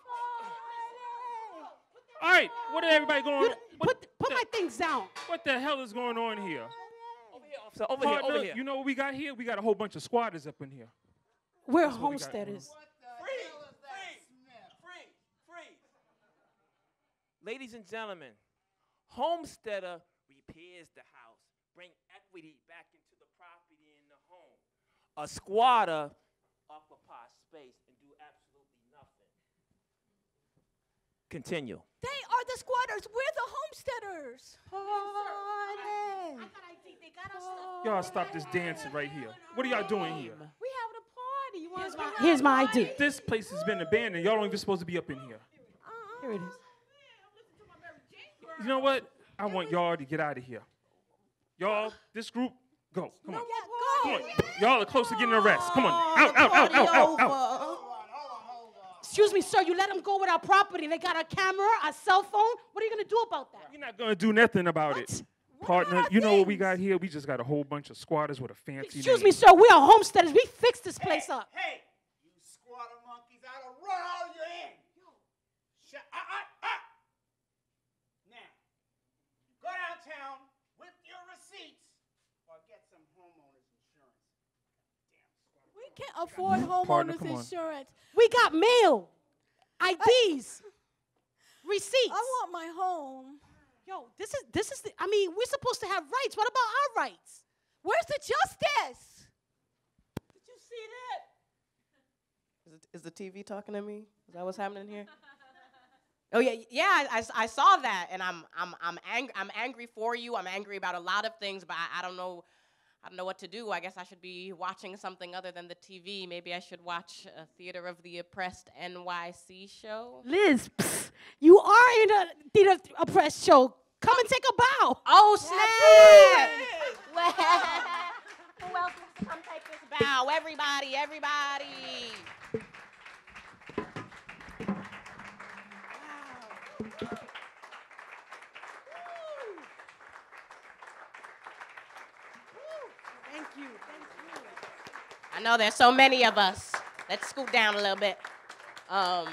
S15: All right, what are everybody going
S4: You
S15: on?
S4: d-
S15: What,
S4: Put put my things down.
S15: what the hell is going on here?
S13: Over here, officer. Over here,
S15: Partner,
S13: over here.
S15: You know what we got here? We got a whole bunch of squatters up in here.
S4: We're
S15: That's what we got
S4: homesteaders.
S13: Freeze! Freeze! Freeze! Freeze! Ladies and gentlemen, homesteader repairs the house, bring equity back into the property in the home. A squatter occupies space and do absolutely nothing. Continue.
S12: They are the squatters. We're the homesteaders.
S4: I got I D. They got us stuff.
S15: Y'all stop this dancing right here. What are y'all doing here?
S14: We having a
S12: Here's my, here's my I D.
S15: This place has been abandoned. Y'all don't even supposed to be up in here.
S12: Here it is.
S15: You know what? I want y'all to get out of here. Y'all, this group, go. Come on. Come on. Y'all are close to getting arrested. Come on. Out, out, out, out, out, out.
S4: Excuse me, sir, you let them go with our property. They got a camera, a cell phone. What are you going to do about that?
S15: We're not going to do nothing about
S4: What?
S15: it.
S4: What
S15: Partner,
S4: about
S15: you know what we
S4: things?
S15: got here? We just got a whole bunch of squatters with a fancy
S4: Excuse
S15: name.
S4: me, sir, we are homesteaders. We fixed this place up.
S11: Hey, you squatter monkeys, I'll run all you in. Shut up, up, up. Now, go downtown with your receipts or get some homeowners insurance.
S12: We can't afford
S15: Partner,
S12: homeowners
S15: come on.
S12: insurance.
S4: We got mail, I Ds, receipts.
S12: I want my home.
S4: Yo, this is, this is the, I mean, we're supposed to have rights. What about our rights?
S12: Where's the justice?
S4: Did you see that?
S7: Is, it, is the T V talking to me? Is that what's happening here? Oh yeah, yeah. I, I, I saw that, and I'm I'm I'm angry. I'm angry for you. I'm angry about a lot of things, but I, I don't know. I don't know what to do. I guess I should be watching something other than the T V. Maybe I should watch a Theater of the Oppressed N Y C show.
S4: Liz, psst, you are in a theater oppressed show. Come and take a bow.
S7: Oh, snap! Well, who else wants to come take this bow? Everybody, everybody.
S4: Thank you, thank you.
S7: I know there's so many of us. Let's scoot down a little bit. Um,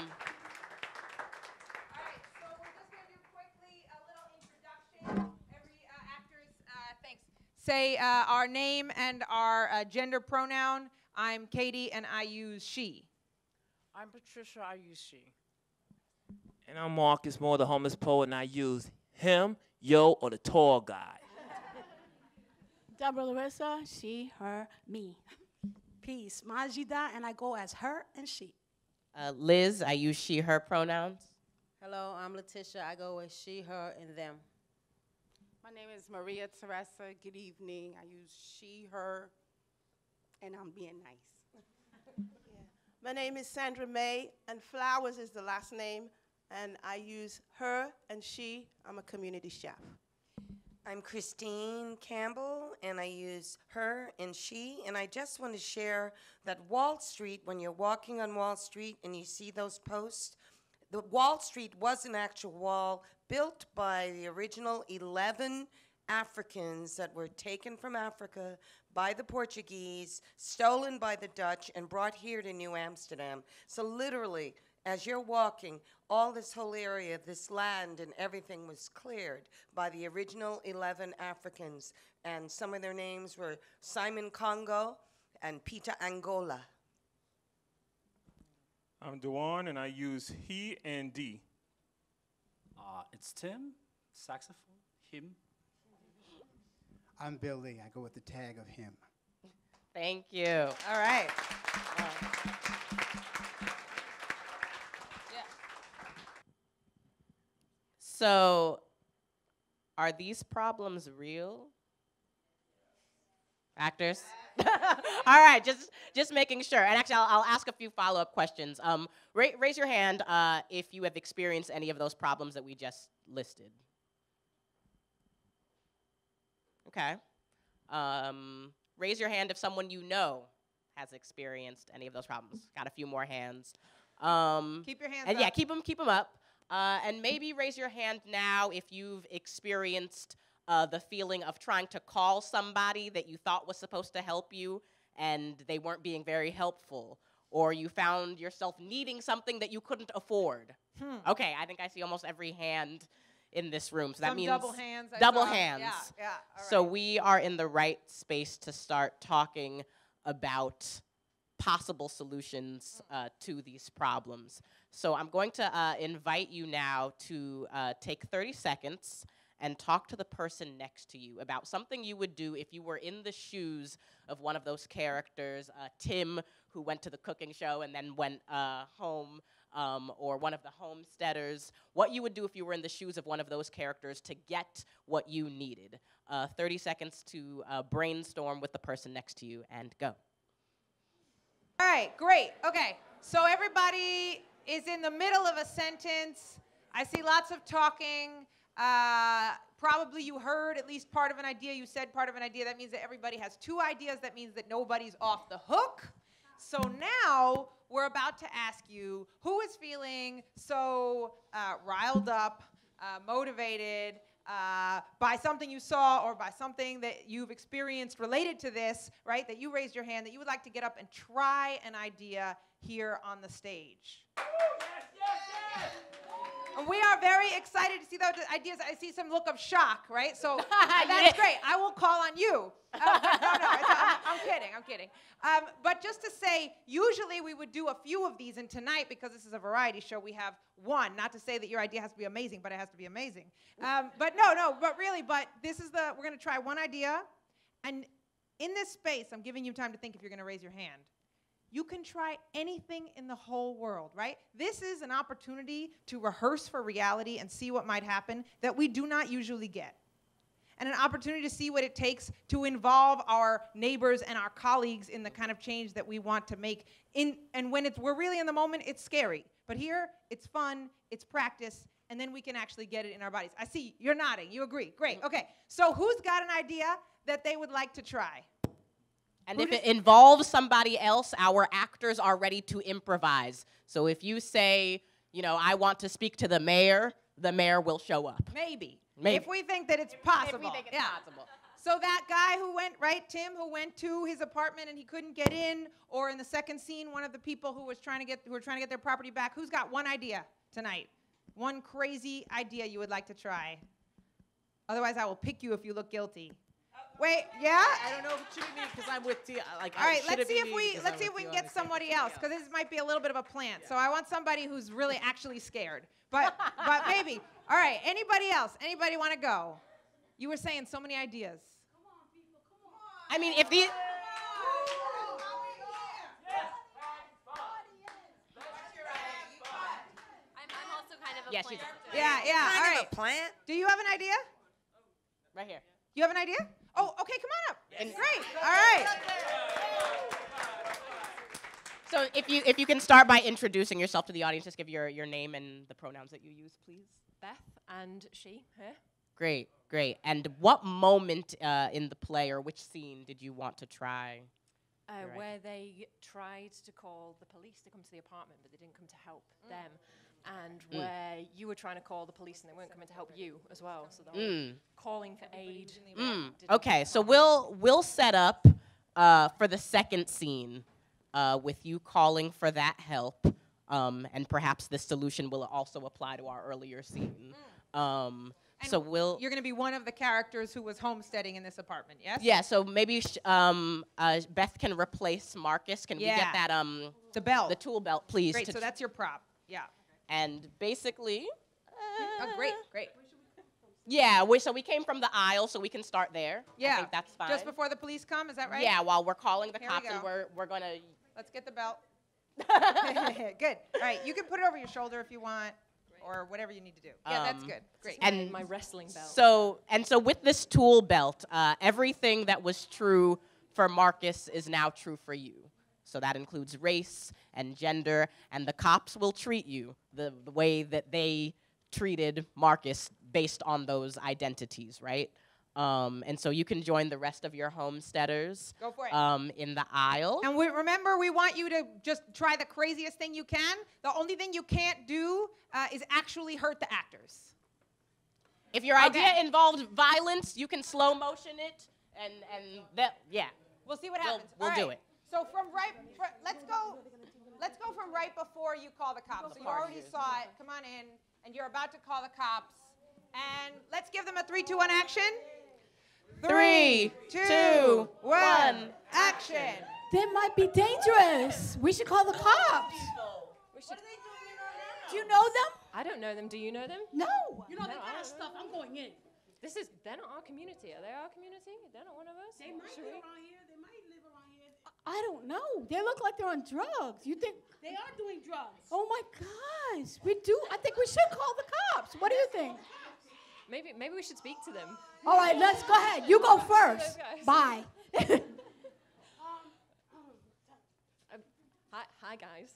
S8: Say uh, our name and our uh, gender pronoun. I'm Katie, and I use she.
S16: I'm Patricia, I use she.
S13: And I'm Marcus Moore, the homeless poet, and I use him, yo, or the tall guy.
S12: Deborah Larissa, she, her, me.
S4: Peace. Majida, and I go as her and she.
S7: uh, Liz, I use she, her pronouns.
S10: Hello, I'm Letitia. I go with she, her, and them.
S17: My name is Maria Teresa. Good evening. I use she, her, and I'm being nice.
S9: Yeah. My name is Sandra May, and Flowers is the last name, and I use her and she. I'm a community chef.
S10: I'm Christine Campbell, and I use her and she, and I just want to share that Wall Street, when you're walking on Wall Street and you see those posts, the Wall Street was an actual wall built by the original eleven Africans that were taken from Africa by the Portuguese, stolen by the Dutch, and brought here to New Amsterdam. So literally, as you're walking, all this whole area, this land and everything was cleared by the original eleven Africans. And some of their names were Simon Congo and Peter Angola.
S15: I'm Dewan, and I use he and D.
S18: Uh, it's Tim, saxophone, him.
S19: I'm Bill Lee. I go with the tag of him.
S7: Thank you.
S8: All right.
S7: Um, So, are these problems real? Actors? All right, just just making sure. And actually, I'll, I'll ask a few follow-up questions. Um, ra raise your hand uh, if you have experienced any of those problems that we just listed. Okay. Um, raise your hand if someone you know has experienced any of those problems. Got a few more hands. Um,
S8: Keep your hands
S7: and
S8: up.
S7: yeah, keep them, keep them up. Uh, and maybe raise your hand now if you've experienced uh, the feeling of trying to call somebody that you thought was supposed to help you and they weren't being very helpful, or you found yourself needing something that you couldn't afford.
S8: Hmm.
S7: Okay, I think I see almost every hand in this room, so that
S8: Some
S7: means
S8: double hands I
S7: double
S8: saw.
S7: hands.
S8: Yeah, yeah, all
S7: So we are in the right space to start talking about possible solutions uh, to these problems. So I'm going to uh, invite you now to uh, take thirty seconds and talk to the person next to you about something you would do if you were in the shoes of one of those characters, uh, Tim, who went to the cooking show and then went uh, home, um, or one of the homesteaders, what you would do if you were in the shoes of one of those characters to get what you needed. Uh, thirty seconds to uh, brainstorm with the person next to you, and go.
S8: All right, great. Okay, so everybody is in the middle of a sentence. I see lots of talking. Uh, probably you heard at least part of an idea. You said part of an idea. That means that everybody has two ideas. That means that nobody's off the hook. So now we're about to ask you who is feeling so uh, riled up, uh, motivated uh, by something you saw or by something that you've experienced related to this, right? That you raised your hand, that you would like to get up and try an idea here on the stage. And we are very excited to see those ideas. I see some look of shock, right? So that's great. I will call on you. Uh, no, no, it's, I'm, I'm kidding. I'm kidding. Um, but just to say, usually we would do a few of these, and tonight, because this is a variety show, we have one. Not to say that your idea has to be amazing, but it has to be amazing. Um, but no, no, but really, but this is the, we're going to try one idea. And in this space, I'm giving you time to think if you're going to raise your hand. You can try anything in the whole world, right? This is an opportunity to rehearse for reality and see what might happen that we do not usually get. And an opportunity to see what it takes to involve our neighbors and our colleagues in the kind of change that we want to make. In, and when it's, we're really in the moment, it's scary. But here, it's fun, it's practice, and then we can actually get it in our bodies. I see, you're nodding, you agree, great, okay. So who's got an idea that they would like to try?
S7: And if it involves somebody else, our actors are ready to improvise. So if you say, you know, I want to speak to the mayor, the mayor will show up.
S8: Maybe.
S7: Maybe.
S8: If we think that it's possible.
S7: If we think it's
S8: yeah.
S7: possible.
S8: So that guy who went, right, Tim, who went to his apartment and he couldn't get in, or in the second scene, one of the people who was trying to get, who were trying to get their property back, who's got one idea tonight? One crazy idea you would like to try. Otherwise, I will pick you if you look guilty. Wait, yeah?
S16: I don't know if it should be me because I'm with you. Like,
S8: All right,
S16: should
S8: let's
S16: it
S8: see
S16: be
S8: if
S16: me
S8: we
S16: because
S8: let's
S16: I'm
S8: see if
S16: with
S8: we can
S16: you on
S8: get
S16: the same
S8: somebody
S16: team?
S8: else, because this might be a little bit of a plant. So I want somebody who's really actually scared. But but maybe. All right, anybody else? Anybody want to go? You were saying so many ideas.
S7: I mean, if these...
S20: I'm also kind of a
S7: Yeah,
S20: plant.
S7: she's
S8: Yeah, yeah.
S10: Kind
S8: all
S10: of a
S8: right.
S10: plant?
S8: Do you have an idea?
S7: Right here.
S8: You have an idea? Oh, okay, come on up. Great. All right.
S7: So if you if you can start by introducing yourself to the audience, just give your, your name and the pronouns that you use, please.
S20: Beth and she, her.
S7: Great, great. And what moment uh, in the play or which scene did you want to try?
S20: Uh,
S7: Your idea.
S20: where they tried to call the police to come to the apartment, but they didn't come to help them. And
S7: Mm.
S20: where you were trying to call the police and they weren't coming to help you as well. So they were
S7: Mm.
S20: calling for aid.
S7: Mm. Okay, so we'll we'll set up uh, for the second scene uh, with you calling for that help, um, and perhaps this solution will also apply to our earlier scene. Um,
S8: And
S7: so we'll
S8: You're going to be one of the characters who was homesteading in this apartment, yes?
S7: yeah. So maybe sh um, uh, Beth can replace Marcus. Can we
S8: Yeah.
S7: get that um
S8: the belt,
S7: the tool belt, please?
S8: Great,
S7: to
S8: so that's your prop. Yeah.
S7: and basically.
S8: Oh, great, great.
S7: Yeah, we, so we came from the aisle, so we can start there.
S8: Yeah.
S7: I think that's fine.
S8: Just before the police come, is that right?
S7: Yeah, while we're calling the
S8: Here we
S7: cops and
S8: go.
S7: we're we're gonna.
S8: Let's get the belt. Good. All right, you can put it over your shoulder if you want, or whatever you need to do. Yeah, that's
S7: Um,
S8: good. Great.
S7: And
S20: my wrestling belt.
S7: So and so with this tool belt, uh, everything that was true for Marcus is now true for you. So that includes race and gender, and the cops will treat you the, the way that they treated Marcus based on those identities, right? Um, and so you can join the rest of your homesteaders
S8: Go for it.
S7: um, in the aisle.
S8: And we, remember, we want you to just try the craziest thing you can. The only thing you can't do uh, is actually hurt the actors.
S7: If your
S8: Okay.
S7: idea involved violence, you can slow motion it, and and that yeah.
S8: We'll see what
S7: We'll-
S8: happens.
S7: we'll
S8: All
S7: do
S8: right.
S7: it.
S8: So from right, fr let's go. Let's go from right before you call the cops. So you already saw it. Come on in, and you're about to call the cops. And let's give them a three, two, one, action.
S7: Three, two, one,
S8: action.
S12: They might be dangerous. We should call the cops.
S20: We should
S12: Do you know them?
S20: I don't know them. Do you know them?
S12: No.
S20: You know
S12: that
S20: No,
S12: kind
S20: I
S12: of
S20: don't
S12: stuff. I'm going in.
S20: This is, they're not our community. Are they our community? They're not one of us?
S12: They might
S20: Should
S12: be
S20: we?
S12: around here. They might live around here. I don't know. They look like they're on drugs. You think
S9: They are doing drugs.
S12: Oh my gosh, we do. I think we should call the cops. What do you think?
S20: Maybe, maybe we should speak to them.
S12: All right, let's go ahead. You go
S20: Those
S12: first.
S20: guys.
S12: Bye.
S20: Hi, guys.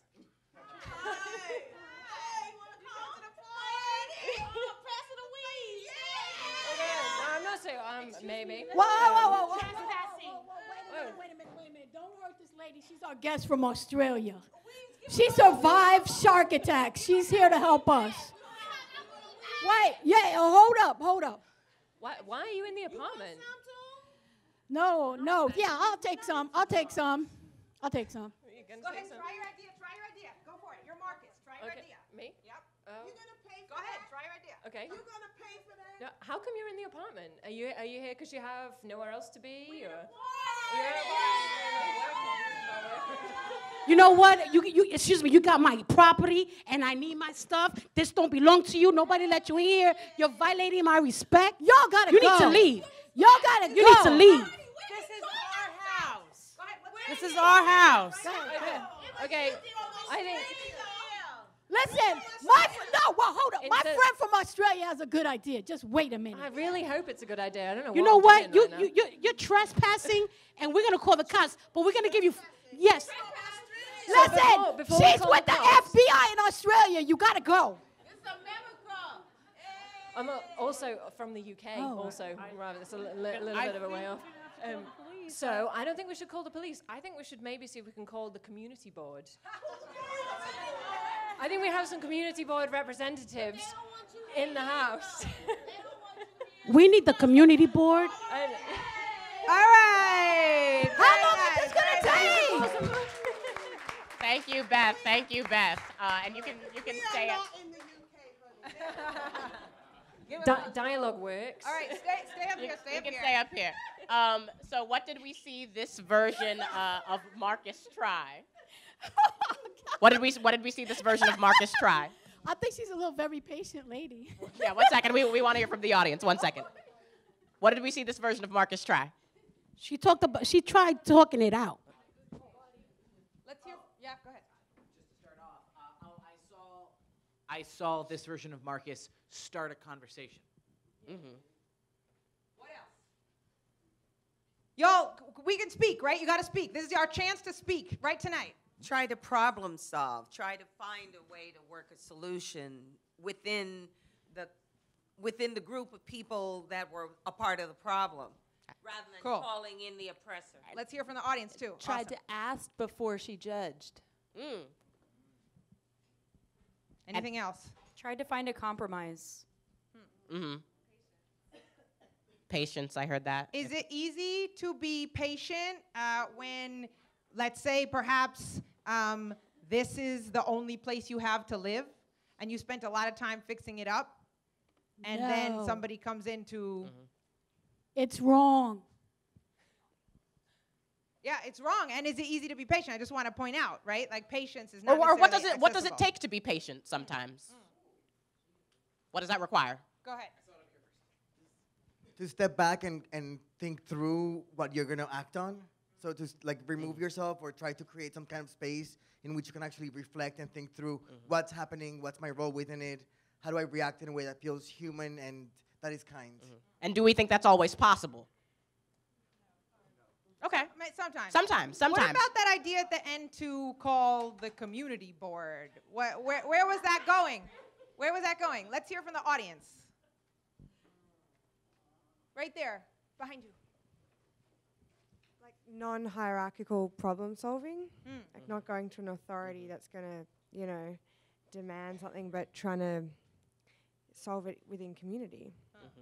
S20: No, I'm not saying, um, maybe.
S12: Whoa, whoa, whoa, whoa, whoa,
S20: Trespassing.
S12: whoa, whoa, whoa, wait a minute, wait a minute, wait a minute. Don't hurt this lady. She's our guest from Australia. She survived shark attacks. She's here to help us. Wait, yeah, hold up, hold up.
S20: Why, why are you in the apartment?
S12: No, no, yeah, I'll take some. I'll take some. I'll take some.
S20: You gonna
S8: Go
S20: take
S8: ahead,
S20: some?
S8: try your idea, try your idea. Go for it. You're Marcus. Try your
S20: Okay,
S8: idea.
S20: me?
S8: Yep.
S20: Oh.
S8: You're gonna pay for Go ahead, try your idea.
S20: Okay.
S8: You're gonna pay for that?
S20: No, how come you're in the apartment? Are you are you here because you have nowhere else to be? Or?
S4: You know what? You, you, excuse me, you got my property and I need my stuff. This don't belong to you. Nobody let you in here. You're violating my respect.
S12: Y'all gotta
S4: you
S12: go.
S4: You need to leave.
S12: Y'all gotta
S4: you
S12: go.
S4: You need to leave.
S16: This is our house. This is our house.
S20: Okay. Okay. I think.
S12: Listen, my fr- no, well, hold up. My
S20: Instead-
S12: friend from Australia has a good idea. Just wait a minute.
S20: I really hope it's a good idea. I don't know.
S4: You
S20: what
S4: know
S20: I'm
S4: what?
S20: doing
S4: You,
S20: right now.
S4: you, you, you're trespassing and we're going to call the cops, but we're going to give you, yes.
S12: Listen,
S20: before- before we
S12: she's
S20: call
S12: with
S20: the
S12: the
S20: cops-
S12: F B I in Australia. You gotta go.
S20: I'm uh, also from the U K.
S12: Oh.
S20: Also, rather, it's a li- li- little bit of a way off. Um, so I don't think we should call the police. I think we should maybe see if we can call the community board. I think we have some community board representatives in the house.
S4: We need the community board.
S20: And
S8: All right.
S12: How long is this gonna take?
S7: Thank you, Beth. Thank you, Beth. Uh, and you can you can stay up.
S20: Di- dialogue works.
S8: All right, stay, stay up
S7: You,
S8: here, stay
S7: you
S8: up
S7: can
S8: here.
S7: stay up here. Um, so what did we see this version uh, of Marcus try? What did we What did we see this version of Marcus try?
S12: I think she's a little very patient lady.
S7: Yeah, one second. We we want to hear from the audience. One second. What did we see this version of Marcus try?
S4: She talked about, she tried talking it out.
S8: Let's hear. Yeah, go ahead.
S21: I saw this version of Marcus start a conversation.
S7: Mm-hmm.
S8: What else? Y'all, c- we can speak, right? You got to speak. This is our chance to speak right tonight.
S10: Try to problem solve. Try to find a way to work a solution within the within the group of people that were a part of the problem, rather than
S8: Cool.
S10: calling in the oppressor.
S8: Let's hear from the audience too.
S6: Tried
S8: Awesome.
S6: to ask before she judged.
S7: Mm.
S8: Anything else?
S6: Tried to find a compromise.
S7: Mm-hmm. Patience. I heard that.
S8: Is it easy to be patient uh, when, let's say, perhaps um, this is the only place you have to live, and you spent a lot of time fixing it up, and then
S12: No.
S8: somebody comes in to,
S12: It's wrong.
S7: Mm-hmm.
S8: yeah, it's wrong. And is it easy to be patient? I just want to point out, right? Like patience is
S7: Or,
S8: not.
S7: or what does
S8: necessarily
S7: it What does it
S8: accessible.
S7: take to be patient? Sometimes. What does that require?
S8: Go ahead.
S22: To step back and, and think through what you're going to act on. So to s- like remove yourself or try to create some kind of space in which you can actually reflect and think through what's happening, what's my role within it, how do I react in a way that feels human and that is kind.
S7: And do we think that's always possible? Okay.
S8: I mean, sometimes.
S7: Sometimes,
S8: What
S7: sometimes.
S8: about that idea at the end to call the community board? Where, where, where was that going? Where was that going? Let's hear from the audience. Right there, behind you.
S23: Like non-hierarchical problem solving,
S8: Mm.
S23: like not going to an authority that's gonna, you know, demand something, but trying to solve it within community.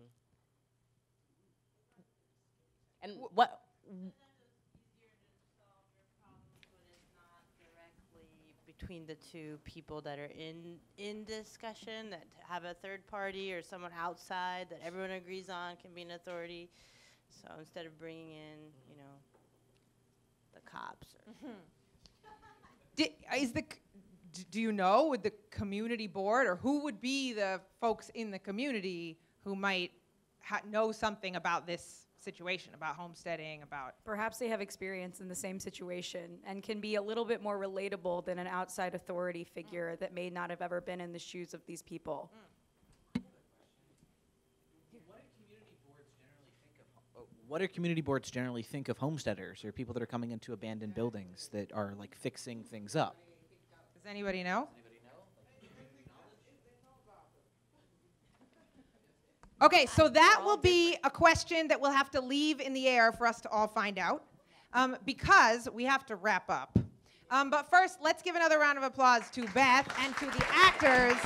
S7: And what?
S24: Between the two people that are in in discussion, that have a third party or someone outside that everyone agrees on can be an authority. So instead of bringing in, you know, the cops. Or
S8: Di- is the c- d- do you know, would the community board, or who would be the folks in the community who might ha- know something about this situation, about homesteading, about
S6: Perhaps they have experience in the same situation and can be a little bit more relatable than an outside authority figure that may not have ever been in the shoes of these people.
S21: What do community boards generally think of homesteaders or people that are coming into abandoned buildings that are like fixing things up?
S8: anybody know? Okay, so that will be a question that we'll have to leave in the air for us to all find out, um, because we have to wrap up. Um, but first, let's give another round of applause to Beth and to the actors.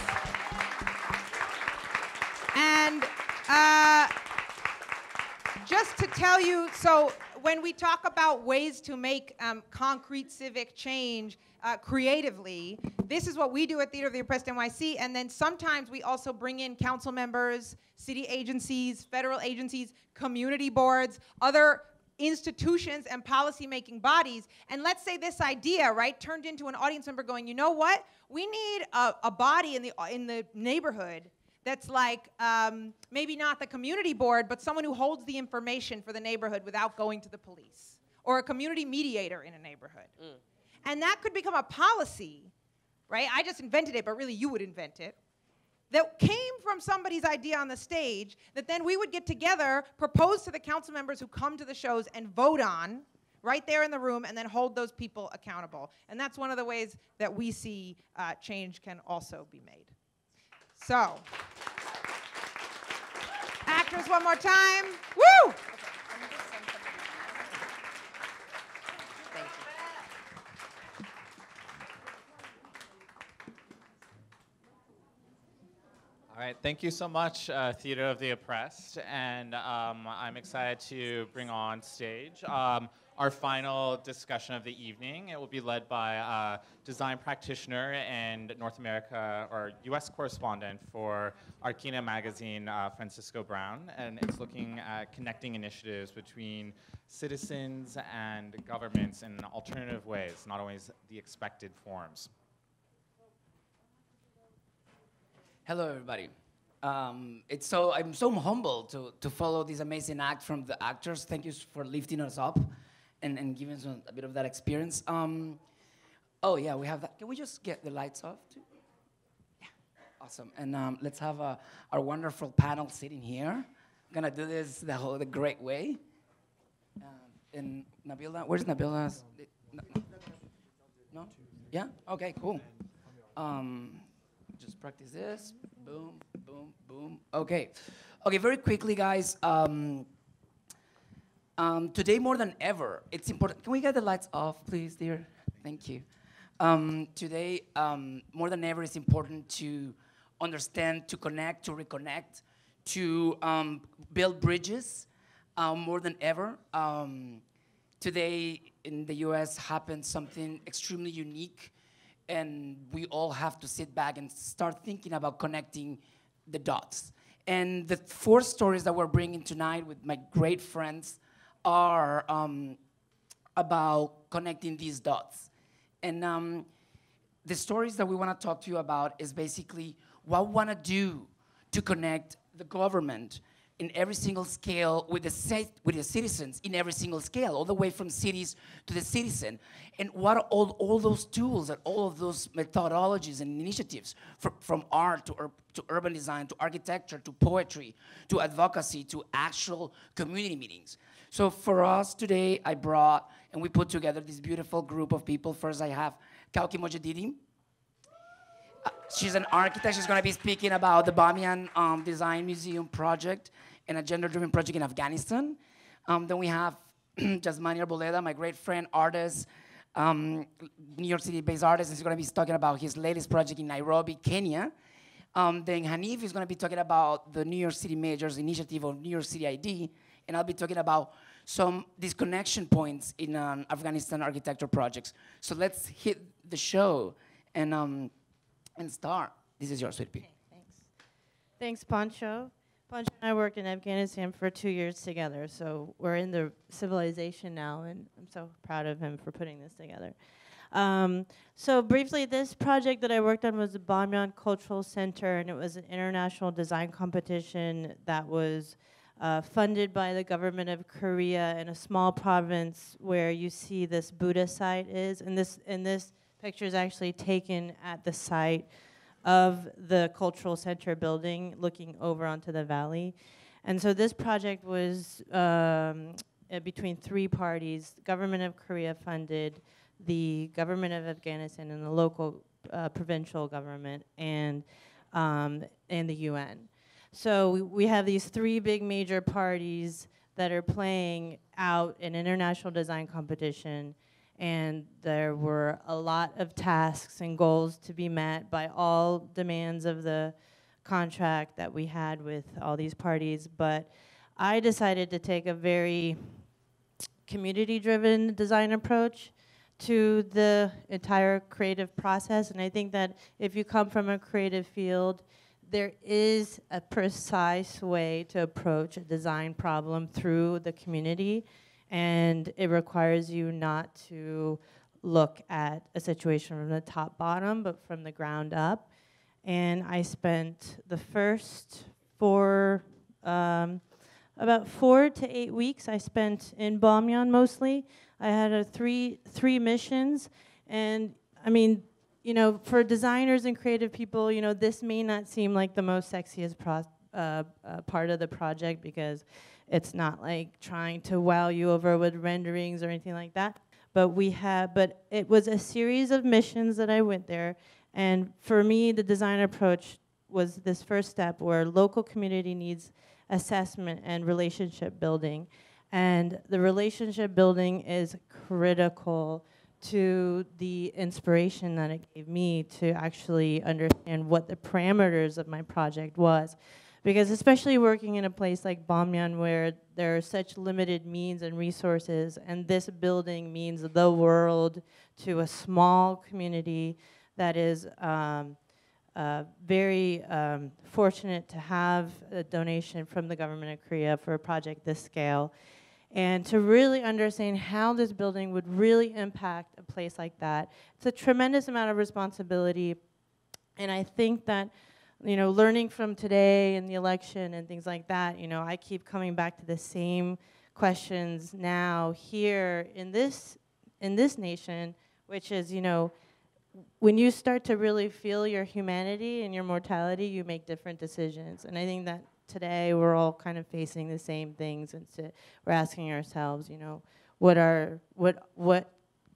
S8: And uh, just to tell you, so when we talk about ways to make um, concrete civic change uh, creatively, this is what we do at Theater of the Oppressed N Y C, and then sometimes we also bring in council members, city agencies, federal agencies, community boards, other institutions and policy-making bodies, and let's say this idea, right, turned into an audience member going, you know what, we need a, a body in the, in the neighborhood that's like, um, maybe not the community board, but someone who holds the information for the neighborhood without going to the police, or a community mediator in a neighborhood. Mm. And that could become a policy, right? I just invented it, but really you would invent it, that came from somebody's idea on the stage that then we would get together, propose to the council members who come to the shows and vote on right there in the room, and then hold those people accountable. And that's one of the ways that we see uh, change can also be made. So, actors one more time. Woo!
S1: All right, thank you so much, uh, Theater of the Oppressed, and um, I'm excited to bring on stage um, our final discussion of the evening. It will be led by a design practitioner and North America, or U S correspondent for Arquina magazine, uh, Francisco Brown, and it's looking at connecting initiatives between citizens and governments in alternative ways, not always the expected forms.
S2: Hello, everybody. Um, it's so I'm so humbled to to follow this amazing act from the actors. Thank you for lifting us up, and and giving us a bit of that experience. Um, oh yeah, we have that. Can we just get the lights off too? Yeah, awesome. And um, let's have uh, our wonderful panel sitting here. I'm gonna do this the whole the great way. Um, and Nabila, where's Nabila's? No, no. no? Yeah. Okay. Cool. Um, Just practice this. Boom, boom, boom. Okay. Okay, very quickly, guys. Um, um, today, more than ever, it's important. Can we get the lights off, please, dear? Thank you. Um, today, um, more than ever, it's important to understand, to connect, to reconnect, to um, build bridges um, more than ever. Um, today, in the U S, happened something extremely unique. And we all have to sit back and start thinking about connecting the dots. And the four stories that we're bringing tonight with my great friends are um, about connecting these dots. And um, the stories that we want to talk to you about is basically what we want to do to connect the government in every single scale with the, with the citizens in every single scale, all the way from cities to the citizen. And what are all, all those tools and all of those methodologies and initiatives from, from art to, ur to urban design, to architecture, to poetry, to advocacy, to actual community meetings. So for us today, I brought, and we put together this beautiful group of people. First I have Karaoke Mojadidi. Uh, she's an architect. She's gonna be speaking about the Bamiyan um, Design Museum project and a gender-driven project in Afghanistan. Um, then we have Jasmani Arboleda, my great friend, artist, um, New York City-based artist, and he's gonna be talking about his latest project in Nairobi, Kenya. Um, then Hanif is gonna be talking about the New York City Mayor's initiative of New York City I D, and I'll be talking about some disconnection points in um, Afghanistan architecture projects. So let's hit the show and, um, and start. This is your sweet pea.
S24: Okay, thanks. Thanks, Pancho. Pancho and I worked in Afghanistan for two years together, so we're in the civilization now, and I'm so proud of him for putting this together. Um, so briefly, this project that I worked on was the Bamiyan Cultural Center, and it was an international design competition that was uh, funded by the government of Korea in a small province where you see this Buddha site is, and this, and this picture is actually taken at the site of the cultural center building looking over onto the valley. And so this project was um, uh, between three parties. The government of Korea funded, the government of Afghanistan, and the local uh, provincial government, and um, and the U N. So we, we have these three big major parties that are playing out an international design competition, and there were a lot of tasks and goals to be met by all demands of the contract that we had with all these parties. But I decided to take a very community-driven design approach to the entire creative process. And I think that if you come from a creative field, there is a precise way to approach a design problem through the community, and it requires you not to look at a situation from the top bottom, but from the ground up. And I spent the first four, um, about four to eight weeks I spent in Bamyan mostly. I had a three, three missions, and I mean, you know, for designers and creative people, you know, this may not seem like the most sexiest pro uh, uh, part of the project, because it's not like trying to wow you over with renderings or anything like that. But we have, but it was a series of missions that I went there. And for me, the design approach was this first step where local community needs assessment and relationship building. And the relationship building is critical to the inspiration that it gave me to actually understand what the parameters of my project was. Because especially working in a place like Bamyan, where there are such limited means and resources, and this building means the world to a small community that is um, uh, very um, fortunate to have a donation from the government of Korea for a project this scale. And to really understand how this building would really impact a place like that. It's a tremendous amount of responsibility. And I think that, you know, learning from today and the election and things like that, you know, I keep coming back to the same questions now here in this, in this nation, which is, you know, when you start to really feel your humanity and your mortality, you make different decisions. And I think that today we're all kind of facing the same things, and so we're asking ourselves, you know, what are what what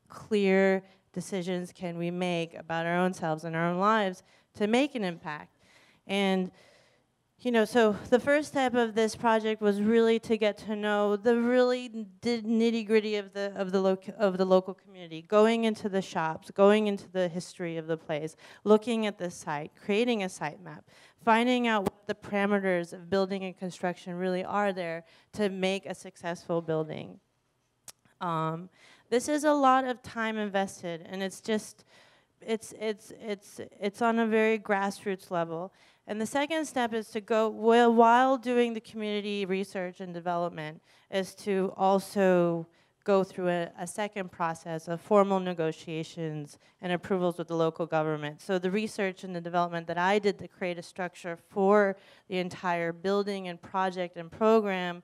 S24: clear decisions can we make about our own selves and our own lives to make an impact? And you know, so the first step of this project was really to get to know the really nitty gritty of the of the loc of the local community, going into the shops, going into the history of the place, looking at the site, creating a site map, finding out what the parameters of building and construction really are there to make a successful building. Um, this is a lot of time invested, and it's just, it's it's it's it's on a very grassroots level. And the second step is to go, well, while doing the community research and development, is to also go through a, a second process of formal negotiations and approvals with the local government. So the research and the development that I did to create a structure for the entire building and project and program,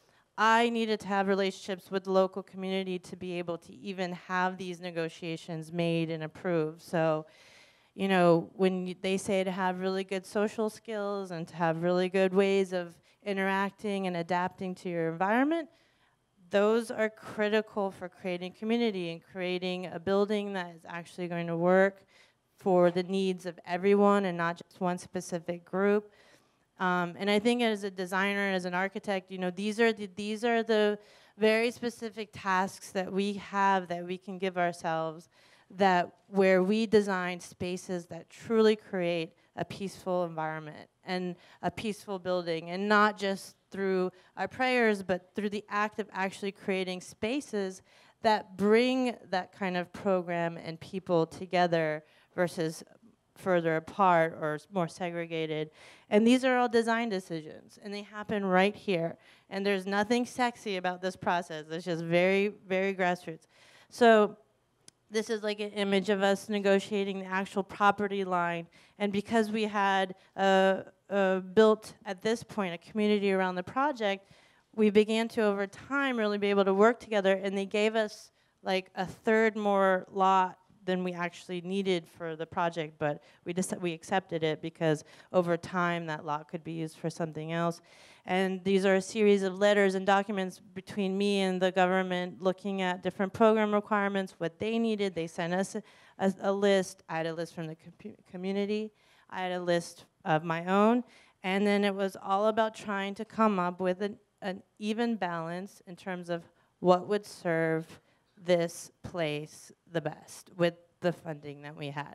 S24: I needed to have relationships with the local community to be able to even have these negotiations made and approved. So, you know, when y they say to have really good social skills and to have really good ways of interacting and adapting to your environment, those are critical for creating community and creating a building that is actually going to work for the needs of everyone and not just one specific group. Um, and I think as a designer, as an architect, you know, these are the, these are the very specific tasks that we have that we can give ourselves, that where we design spaces that truly create a peaceful environment and a peaceful building, and not just through our prayers, but through the act of actually creating spaces that bring that kind of program and people together versus further apart or more segregated. And these are all design decisions, and they happen right here. And there's nothing sexy about this process. It's just very, very grassroots. So this is like an image of us negotiating the actual property line. And because we had uh, uh, built, at this point, a community around the project, we began to, over time, really be able to work together. And they gave us like a third more lot than we actually needed for the project, but we just we accepted it because over time that lot could be used for something else. And these are a series of letters and documents between me and the government looking at different program requirements, what they needed. They sent us a, a, a list. I had a list from the com community. I had a list of my own. And then it was all about trying to come up with an, an even balance in terms of what would serve this place the best with the funding that we had.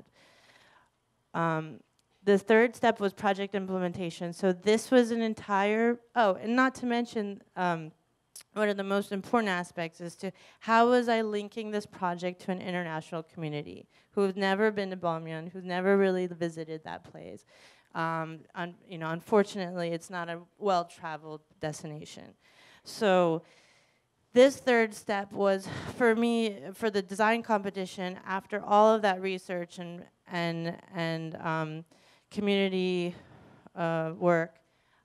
S24: Um, The third step was project implementation. So this was an entire, oh, and not to mention, um, one of the most important aspects is to how was I linking this project to an international community who've never been to Bamyan, who've never really visited that place. Um, un, you know, unfortunately, it's not a well-traveled destination. So this third step was, for me, for the design competition, after all of that research and, and, and um, community uh, work,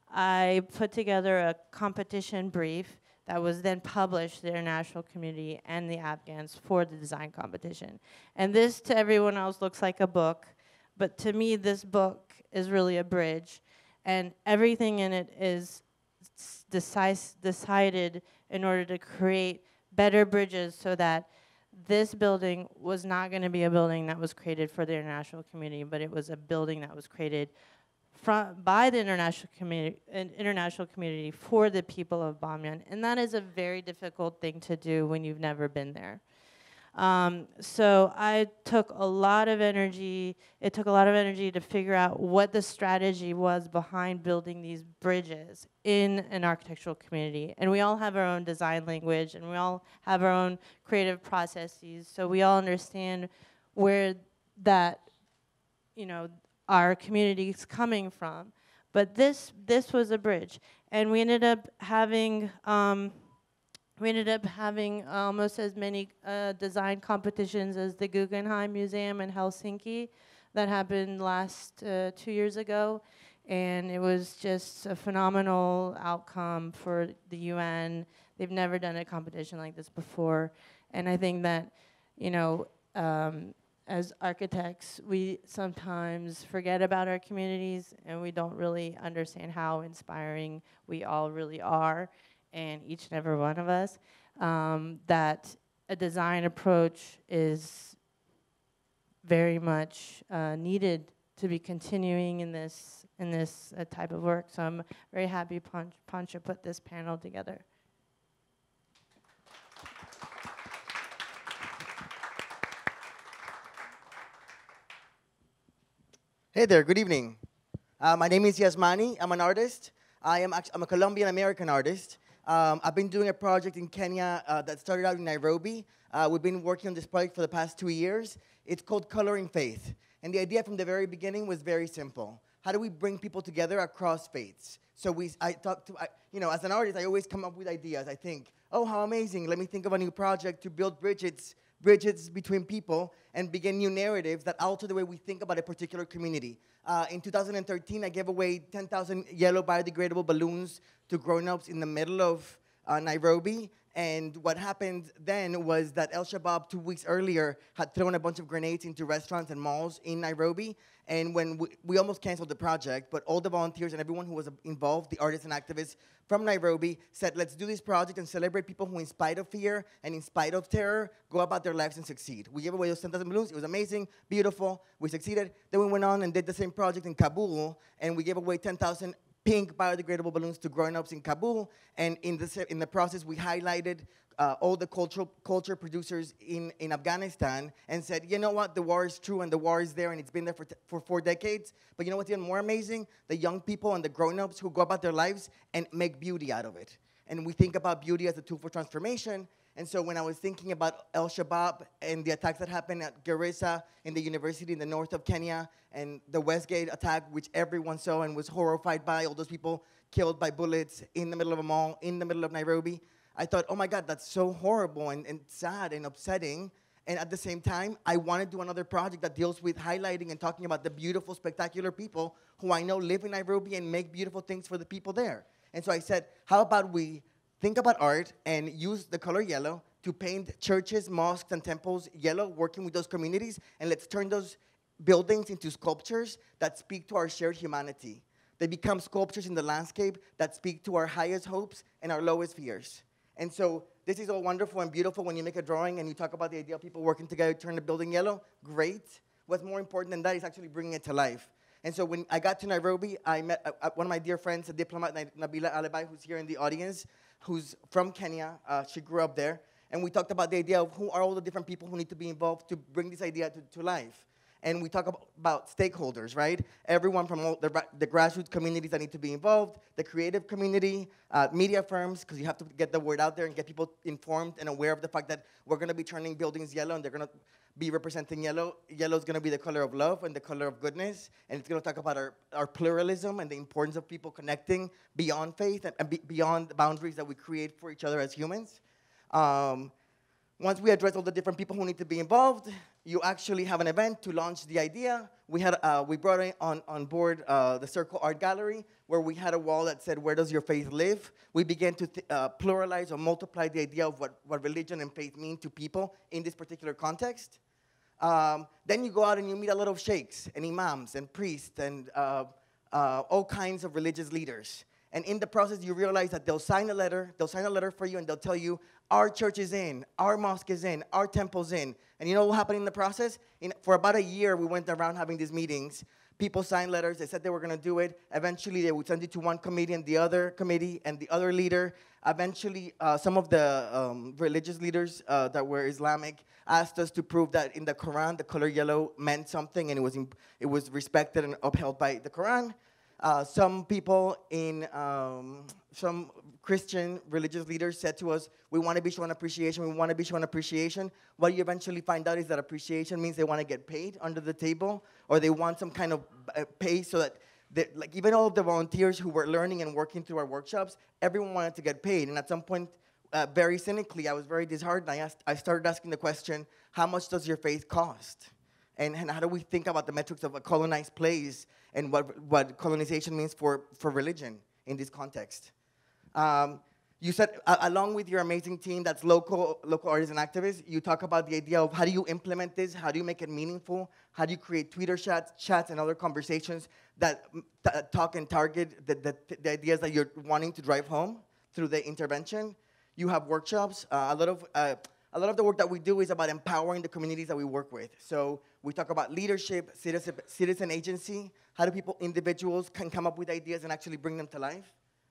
S24: I put together a competition brief that was then published to the international community and the Afghans for the design competition. And this to everyone else looks like a book, but to me this book is really a bridge, and everything in it is decis decided in order to create better bridges so that this building was not going to be a building that was created for the international community, but it was a building that was created from by the international community, an international community for the people of Bamyan, and that is a very difficult thing to do when you've never been there. Um, so I took a lot of energy. It took a lot of energy to figure out what the strategy was behind building these bridges in an architectural community. And we all have our own design language, and we all have our own creative processes. So we all understand where that, you know, our community is coming from. But this this was a bridge, and we ended up having. Um, We ended up having almost as many uh, design competitions as the Guggenheim Museum in Helsinki that happened last uh, two years ago. And it was just a phenomenal outcome for the U N. They've never done a competition like this before. And I think that, you know, um, as architects, we sometimes forget about our communities, and we don't really understand how inspiring we all really are, and each and every one of us, um, that a design approach is very much uh, needed to be continuing in this in this uh, type of work. So I'm very happy Pon Pancho put this panel together.
S22: Hey there, good evening. Uh, my name is Yasmani. I'm an artist. I am I'm a Colombian-American artist. Um, I've been doing a project in Kenya uh, that started out in Nairobi. Uh, we've been working on this project for the past two years. It's called Coloring Faith. And the idea from the very beginning was very simple. How do we bring people together across faiths? So we, I talk to, I, you know, as an artist, I always come up with ideas. I think, oh, how amazing. Let me think of a new project to build bridges, bridges between people and begin new narratives that alter the way we think about a particular community. Uh, in two thousand thirteen, I gave away ten thousand yellow biodegradable balloons to grown-ups in the middle of uh, Nairobi. And what happened then was that Al-Shabaab, two weeks earlier, had thrown a bunch of grenades into restaurants and malls in Nairobi. And when we, we almost canceled the project, but all the volunteers and everyone who was involved, the artists and activists from Nairobi, said, let's do this project and celebrate people who, in spite of fear and in spite of terror, go about their lives and succeed. We gave away those ten thousand balloons. It was amazing, beautiful. We succeeded. Then we went on and did the same project in Kabul, and we gave away ten thousand pink biodegradable balloons to grown-ups in Kabul, and in the, in the process, we highlighted uh, all the cultural, culture producers in, in Afghanistan and said, you know what, the war is true and the war is there and it's been there for, for four decades, but you know what's even more amazing? The young people and the grown-ups who go about their lives and make beauty out of it. And we think about beauty as a tool for transformation. And so when I was thinking about Al-Shabaab and the attacks that happened at Garissa in the university in the north of Kenya, and the Westgate attack, which everyone saw and was horrified by, all those people killed by bullets in the middle of a mall, in the middle of Nairobi, I thought, oh my God, that's so horrible and, and sad and upsetting. And at the same time, I want to do another project that deals with highlighting and talking about the beautiful, spectacular people who I know live in Nairobi and make beautiful things for the people there. And so I said, how about we think about art and use the color yellow to paint churches, mosques, and temples yellow, working with those communities, and let's turn those buildings into sculptures that speak to our shared humanity. They become sculptures in the landscape that speak to our highest hopes and our lowest fears. And so this is all wonderful and beautiful when you make a drawing and you talk about the idea of people working together to turn the building yellow. Great. What's more important than that is actually bringing it to life. And so when I got to Nairobi, I met uh, one of my dear friends, a diplomat, Nabila Alibai, who's here in the audience, who's from Kenya. Uh, she grew up there. And we talked about the idea of who are all the different people who need to be involved to bring this idea to, to life. And we talk about, about stakeholders, right? Everyone from all the, the grassroots communities that need to be involved, the creative community, uh, media firms, because you have to get the word out there and get people informed and aware of the fact that we're going to be turning buildings yellow and they're going to be representing yellow. Yellow is going to be the color of love and the color of goodness. And it's going to talk about our, our pluralism and the importance of people connecting beyond faith and, and be, beyond the boundaries that we create for each other as humans. Um, once we address all the different people who need to be involved, you actually have an event to launch the idea. We had uh, we brought in on, on board uh, the Circle Art Gallery, where we had a wall that said, "Where does your faith live?" We began to th uh, pluralize or multiply the idea of what, what religion and faith mean to people in this particular context. Um, then you go out and you meet a lot of sheikhs and imams and priests and uh, uh, all kinds of religious leaders. And in the process, you realize that they'll sign a letter, they'll sign a letter for you, and they'll tell you, our church is in, our mosque is in, our temple's in. And you know what happened in the process? In, for about a year, we went around having these meetings. People signed letters, they said they were gonna do it. Eventually, they would send it to one committee and the other committee and the other leader. Eventually, uh, some of the um, religious leaders uh, that were Islamic asked us to prove that in the Quran, the color yellow meant something and it was, it was respected and upheld by the Quran. Uh, some people in, um, some Christian religious leaders said to us, we want to be shown appreciation, we want to be shown appreciation. What you eventually find out is that appreciation means they want to get paid under the table, or they want some kind of uh, pay so that, they, like even all of the volunteers who were learning and working through our workshops, everyone wanted to get paid. And at some point, uh, very cynically, I was very disheartened. I, asked, I started asking the question, how much does your faith cost? And, and how do we think about the metrics of a colonized place and what, what colonization means for, for religion in this context? Um, you said, uh, along with your amazing team that's local, local artists and activists, you talk about the idea of how do you implement this, how do you make it meaningful, how do you create Twitter chats, chats and other conversations that talk and target the, the, the ideas that you're wanting to drive home through the intervention. You have workshops. Uh, a lot of uh, A lot of the work that we do is about empowering the communities that we work with. So we talk about leadership, citizen, citizen agency, how do people, individuals can come up with ideas and actually bring them to life.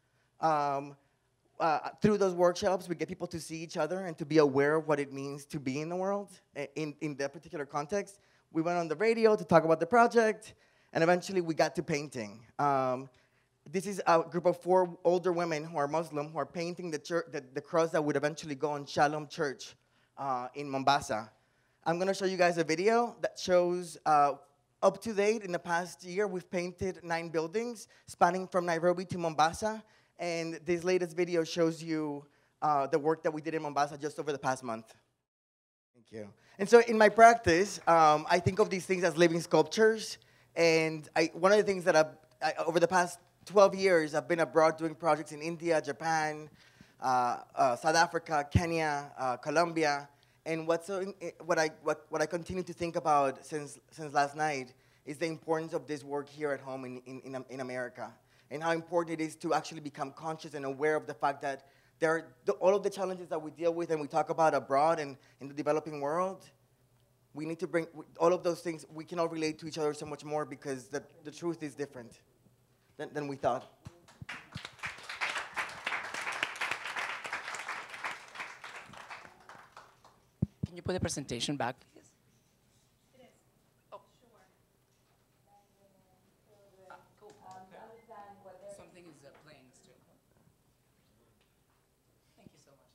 S22: Um, uh, through those workshops, we get people to see each other and to be aware of what it means to be in the world in, in that particular context. We went on the radio to talk about the project, and eventually we got to painting. Um, This is a group of four older women who are Muslim who are painting the, church, the, the cross that would eventually go on Shalom Church uh, in Mombasa. I'm going to show you guys a video that shows uh, up to date in the past year, we've painted nine buildings spanning from Nairobi to Mombasa. And this latest video shows you uh, the work that we did in Mombasa just over the past month. Thank you. And so in my practice, um, I think of these things as living sculptures. And I, one of the things that I've, I, over the past twelve years, I've been abroad doing projects in India, Japan, uh, uh, South Africa, Kenya, uh, Colombia. And what's so, what, I, what, what I continue to think about since, since last night is the importance of this work here at home in, in, in, in America, and how important it is to actually become conscious and aware of the fact that there are the, all of the challenges that we deal with and we talk about abroad and in the developing world. We need to bring all of those things, we can all relate to each other so much more because the, the truth is different than, than we thought.
S2: Can you put the presentation back, please?
S12: It is. Oh, sure.
S2: Ah, cool. Something is uh, playing still. Thank you so much.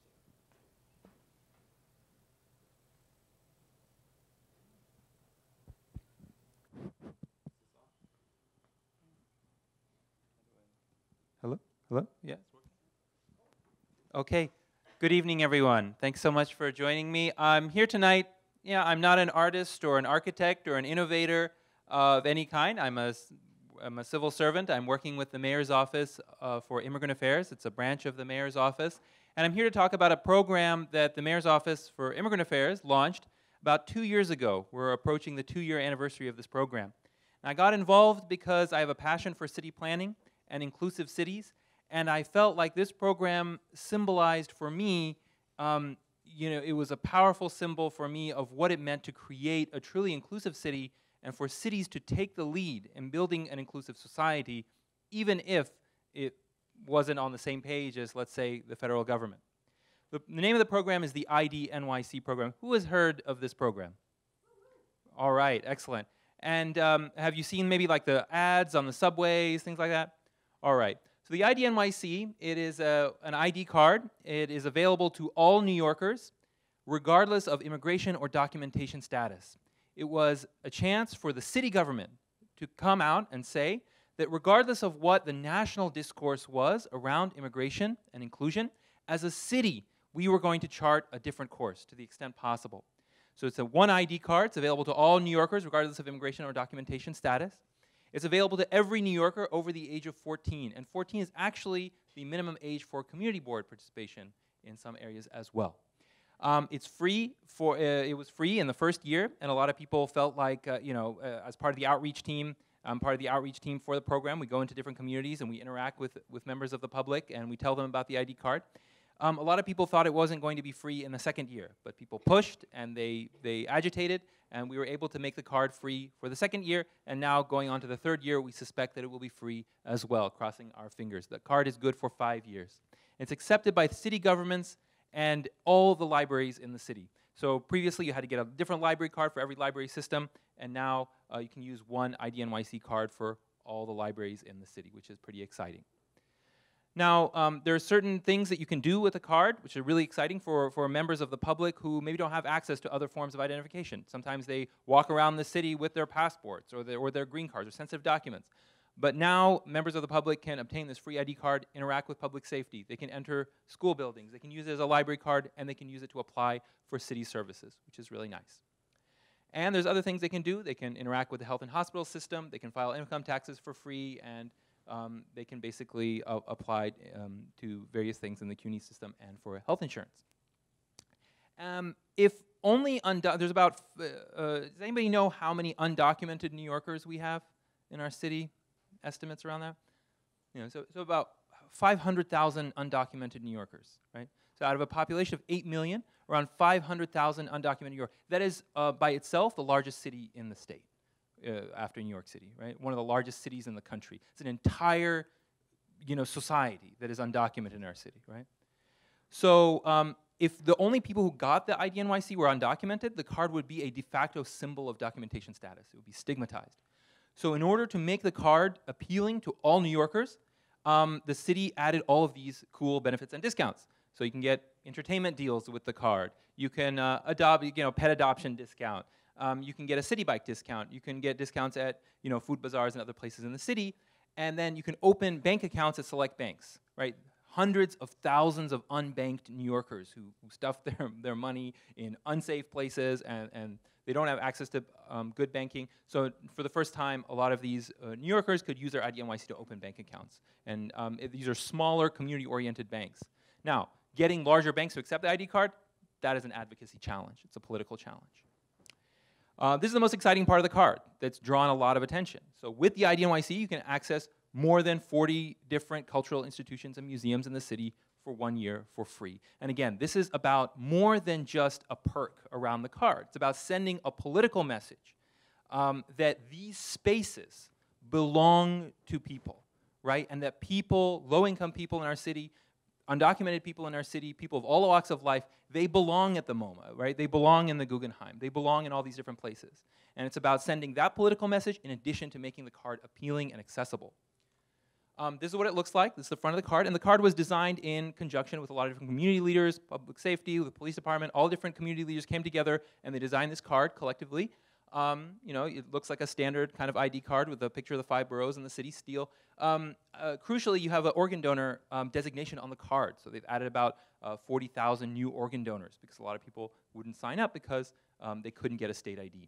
S3: Hello? Hello? Yeah. Okay. Good evening, everyone. Thanks so much for joining me. I'm here tonight. Yeah, I'm not an artist or an architect or an innovator of any kind. I'm a, I'm a civil servant. I'm working with the Mayor's Office uh, for Immigrant Affairs. It's a branch of the Mayor's Office. And I'm here to talk about a program that the Mayor's Office for Immigrant Affairs launched about two years ago. We're approaching the two-year anniversary of this program. I got involved because I have a passion for city planning and inclusive cities, and I felt like this program symbolized for me, um, you know, it was a powerful symbol for me of what it meant to create a truly inclusive city and for cities to take the lead in building an inclusive society, even if it wasn't on the same page as, let's say, the federal government. The, the name of the program is the I D N Y C program. Who has heard of this program? All right, excellent. And um, have you seen maybe like the ads on the subways, things like that? All right. So the I D N Y C, it is a, an I D card. It is available to all New Yorkers, regardless of immigration or documentation status. It was a chance for the city government to come out and say that regardless of what the national discourse was around immigration and inclusion, as a city, we were going to chart a different course to the extent possible. So it's a one I D card. It's available to all New Yorkers, regardless of immigration or documentation status. It's available to every New Yorker over the age of fourteen. And fourteen is actually the minimum age for community board participation in some areas as well. Um, it's free for, uh, it was free in the first year, and a lot of people felt like, uh, you know, uh, as part of the outreach team, I'm part of the outreach team for the program. We go into different communities and we interact with, with members of the public and we tell them about the I D card. Um, a lot of people thought it wasn't going to be free in the second year, but people pushed and they, they agitated, and we were able to make the card free for the second year, and now going on to the third year, we suspect that it will be free as well, crossing our fingers. The card is good for five years. It's accepted by city governments and all the libraries in the city. So previously you had to get a different library card for every library system, and now uh, you can use one I D N Y C card for all the libraries in the city, which is pretty exciting. Now, um, there are certain things that you can do with a card, which are really exciting for, for members of the public who maybe don't have access to other forms of identification. Sometimes they walk around the city with their passports or their, or their green cards or sensitive documents. But now, members of the public can obtain this free I D card, interact with public safety. They can enter school buildings. They can use it as a library card, and they can use it to apply for city services, which is really nice. And there's other things they can do. They can interact with the health and hospital system. They can file income taxes for free, and um, they can basically uh, apply um, to various things in the CUNY system and for health insurance. Um, if only undocumented, there's about, uh, uh, does anybody know how many undocumented New Yorkers we have in our city? Estimates around that? You know, so, so about five hundred thousand undocumented New Yorkers, right? So out of a population of eight million, around five hundred thousand undocumented New Yorkers. That is, uh, by itself, the largest city in the state, uh, after New York City, right? One of the largest cities in the country. It's an entire, you know, society that is undocumented in our city, right? So um, if the only people who got the I D N Y C were undocumented, the card would be a de facto symbol of documentation status. It would be stigmatized. So in order to make the card appealing to all New Yorkers, um, the city added all of these cool benefits and discounts. So you can get entertainment deals with the card. You can uh, adopt, you know, pet adoption discount. Um, you can get a city bike discount. You can get discounts at, you know, food bazaars and other places in the city. And then you can open bank accounts at select banks, right? Hundreds of thousands of unbanked New Yorkers who, who stuff their, their money in unsafe places, and, and they don't have access to um, good banking. So for the first time, a lot of these uh, New Yorkers could use their I D N Y C to open bank accounts. And um, it, these are smaller, community-oriented banks. Now, getting larger banks to accept the I D card, that is an advocacy challenge. It's a political challenge. Uh, this is the most exciting part of the card that's drawn a lot of attention. So with the I D N Y C, you can access more than forty different cultural institutions and museums in the city for one year for free. And again, this is about more than just a perk around the card. It's about sending a political message um, that these spaces belong to people, right? And that people, low-income people in our city, undocumented people in our city, people of all walks of life, they belong at the MoMA, right? They belong in the Guggenheim. They belong in all these different places. And it's about sending that political message in addition to making the card appealing and accessible. Um, this is what it looks like. This is the front of the card. And the card was designed in conjunction with a lot of different community leaders, public safety, the police department. All different community leaders came together and they designed this card collectively. Um, you know, it looks like a standard kind of I D card with a picture of the five boroughs and the city steel. Um, uh, crucially, you have an organ donor um, designation on the card. So they've added about uh, forty thousand new organ donors because a lot of people wouldn't sign up because um, they couldn't get a state I D.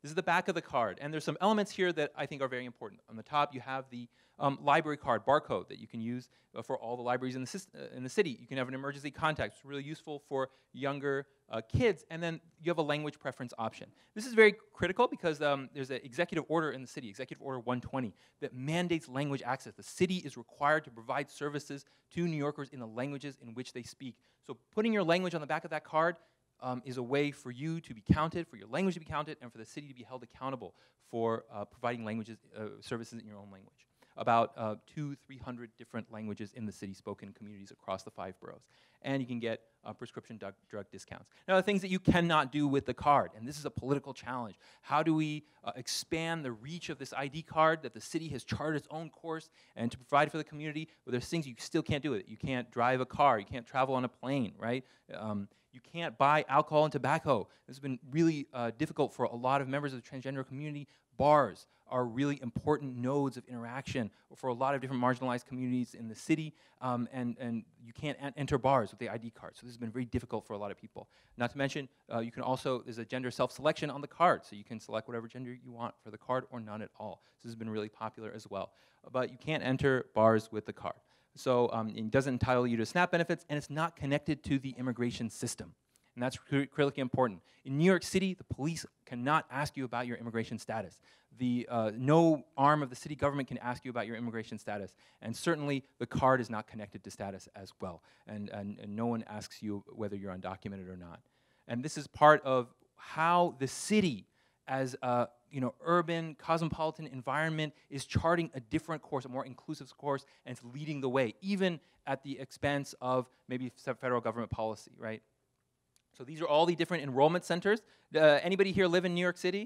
S3: This is the back of the card. And there's some elements here that I think are very important. On the top, you have the um, library card, barcode, that you can use uh, for all the libraries in the, uh, in the city. You can have an emergency contact. It's really useful for younger uh, kids. And then you have a language preference option. This is very critical because um, there's an executive order in the city, Executive Order one twenty, that mandates language access. The city is required to provide services to New Yorkers in the languages in which they speak. So putting your language on the back of that card Um, is a way for you to be counted, for your language to be counted, and for the city to be held accountable for uh, providing languages, uh, services in your own language. About uh, two, three hundred different languages in the city spoken in communities across the five boroughs. And you can get uh, prescription drug, drug discounts. Now, the things that you cannot do with the card, and this is a political challenge. How do we uh, expand the reach of this I D card that the city has charted its own course and to provide for the community? Well, there's things you still can't do with it. You can't drive a car. You can't travel on a plane, right? Um, You can't buy alcohol and tobacco. This has been really uh, difficult for a lot of members of the transgender community. Bars are really important nodes of interaction for a lot of different marginalized communities in the city, um, and, and you can't enter bars with the I D card. So this has been very difficult for a lot of people. Not to mention, uh, you can also, there's a gender self-selection on the card, so you can select whatever gender you want for the card or none at all. So this has been really popular as well. But you can't enter bars with the card. So um, it doesn't entitle you to SNAP benefits, and it's not connected to the immigration system. And that's cr critically important. In New York City, the police cannot ask you about your immigration status. The, uh, no arm of the city government can ask you about your immigration status. And certainly, the card is not connected to status as well. And, and, and no one asks you whether you're undocumented or not. And this is part of how the city, as a you know, urban, cosmopolitan environment, is charting a different course, a more inclusive course, and it's leading the way, even at the expense of maybe federal government policy, right? So these are all the different enrollment centers. Uh, anybody here live in New York City?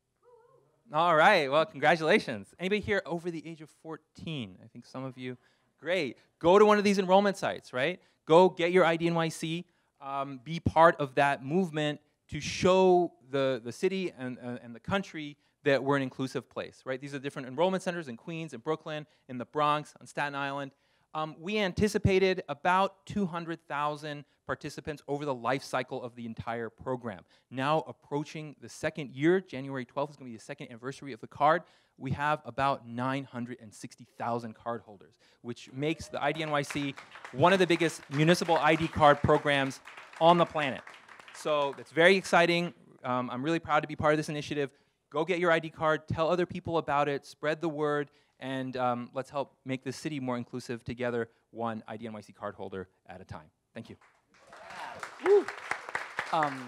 S3: All right, well, congratulations. Anybody here over the age of fourteen? I think some of you. Great. Go to one of these enrollment sites, right? Go get your I D N Y C, um, be part of that movement to show the, the city and, uh, and the country that we're an inclusive place, right? These are different enrollment centers in Queens, in Brooklyn, in the Bronx, on Staten Island. Um, we anticipated about two hundred thousand participants over the life cycle of the entire program. Now approaching the second year, January twelfth is going to be the second anniversary of the card. We have about nine hundred sixty thousand card holders, which makes the I D N Y C one of the biggest municipal I D card programs on the planet. So it's very exciting. Um, I'm really proud to be part of this initiative. Go get your I D card, tell other people about it, spread the word, and um, let's help make this city more inclusive together, one I D N Y C card holder at a time. Thank you.
S2: Woo. Um,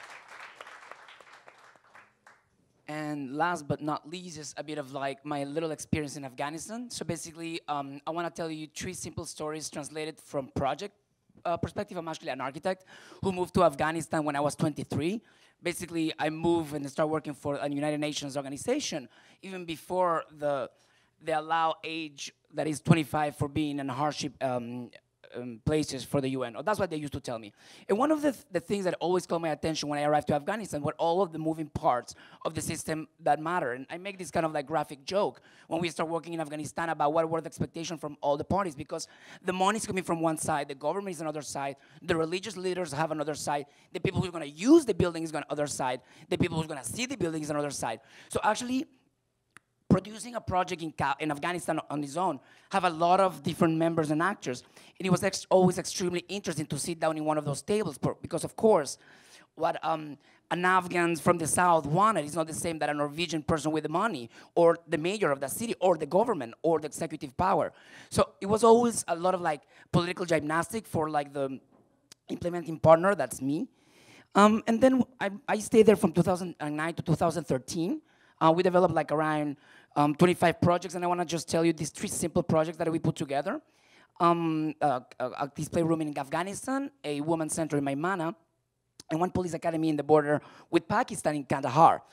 S2: and last but not least is a bit of like my little experience in Afghanistan. So basically, um, I want to tell you three simple stories translated from project uh, perspective. I'm actually an architect who moved to Afghanistan when I was twenty-three. Basically, I moved and started working for a United Nations organization even before the they allow age that is twenty-five for being in hardship um, um, places for the U N. Or that's what they used to tell me. And one of the, th the things that always caught my attention when I arrived to Afghanistan were all of the moving parts of the system that matter. And I make this kind of like graphic joke when we start working in Afghanistan about what were the expectations from all the parties, because the money is coming from one side, the government is another side, the religious leaders have another side, the people who are going to use the building is on the other side, the people who are going to see the building is on the other side. So actually, producing a project in, in Afghanistan on its own have a lot of different members and actors. And it was ex always extremely interesting to sit down in one of those tables because, of course, what um, an Afghan from the South wanted is not the same that a Norwegian person with the money or the mayor of the city or the government or the executive power. So it was always a lot of like political gymnastics for like the implementing partner, that's me. Um, and then I, I stayed there from two thousand nine to two thousand thirteen. Uh, we developed like around um, twenty-five projects, and I want to just tell you these three simple projects that we put together. Um, uh, a, a display room in Afghanistan, a women's center in Maimana, and one police academy in the border with Pakistan in Kandahar.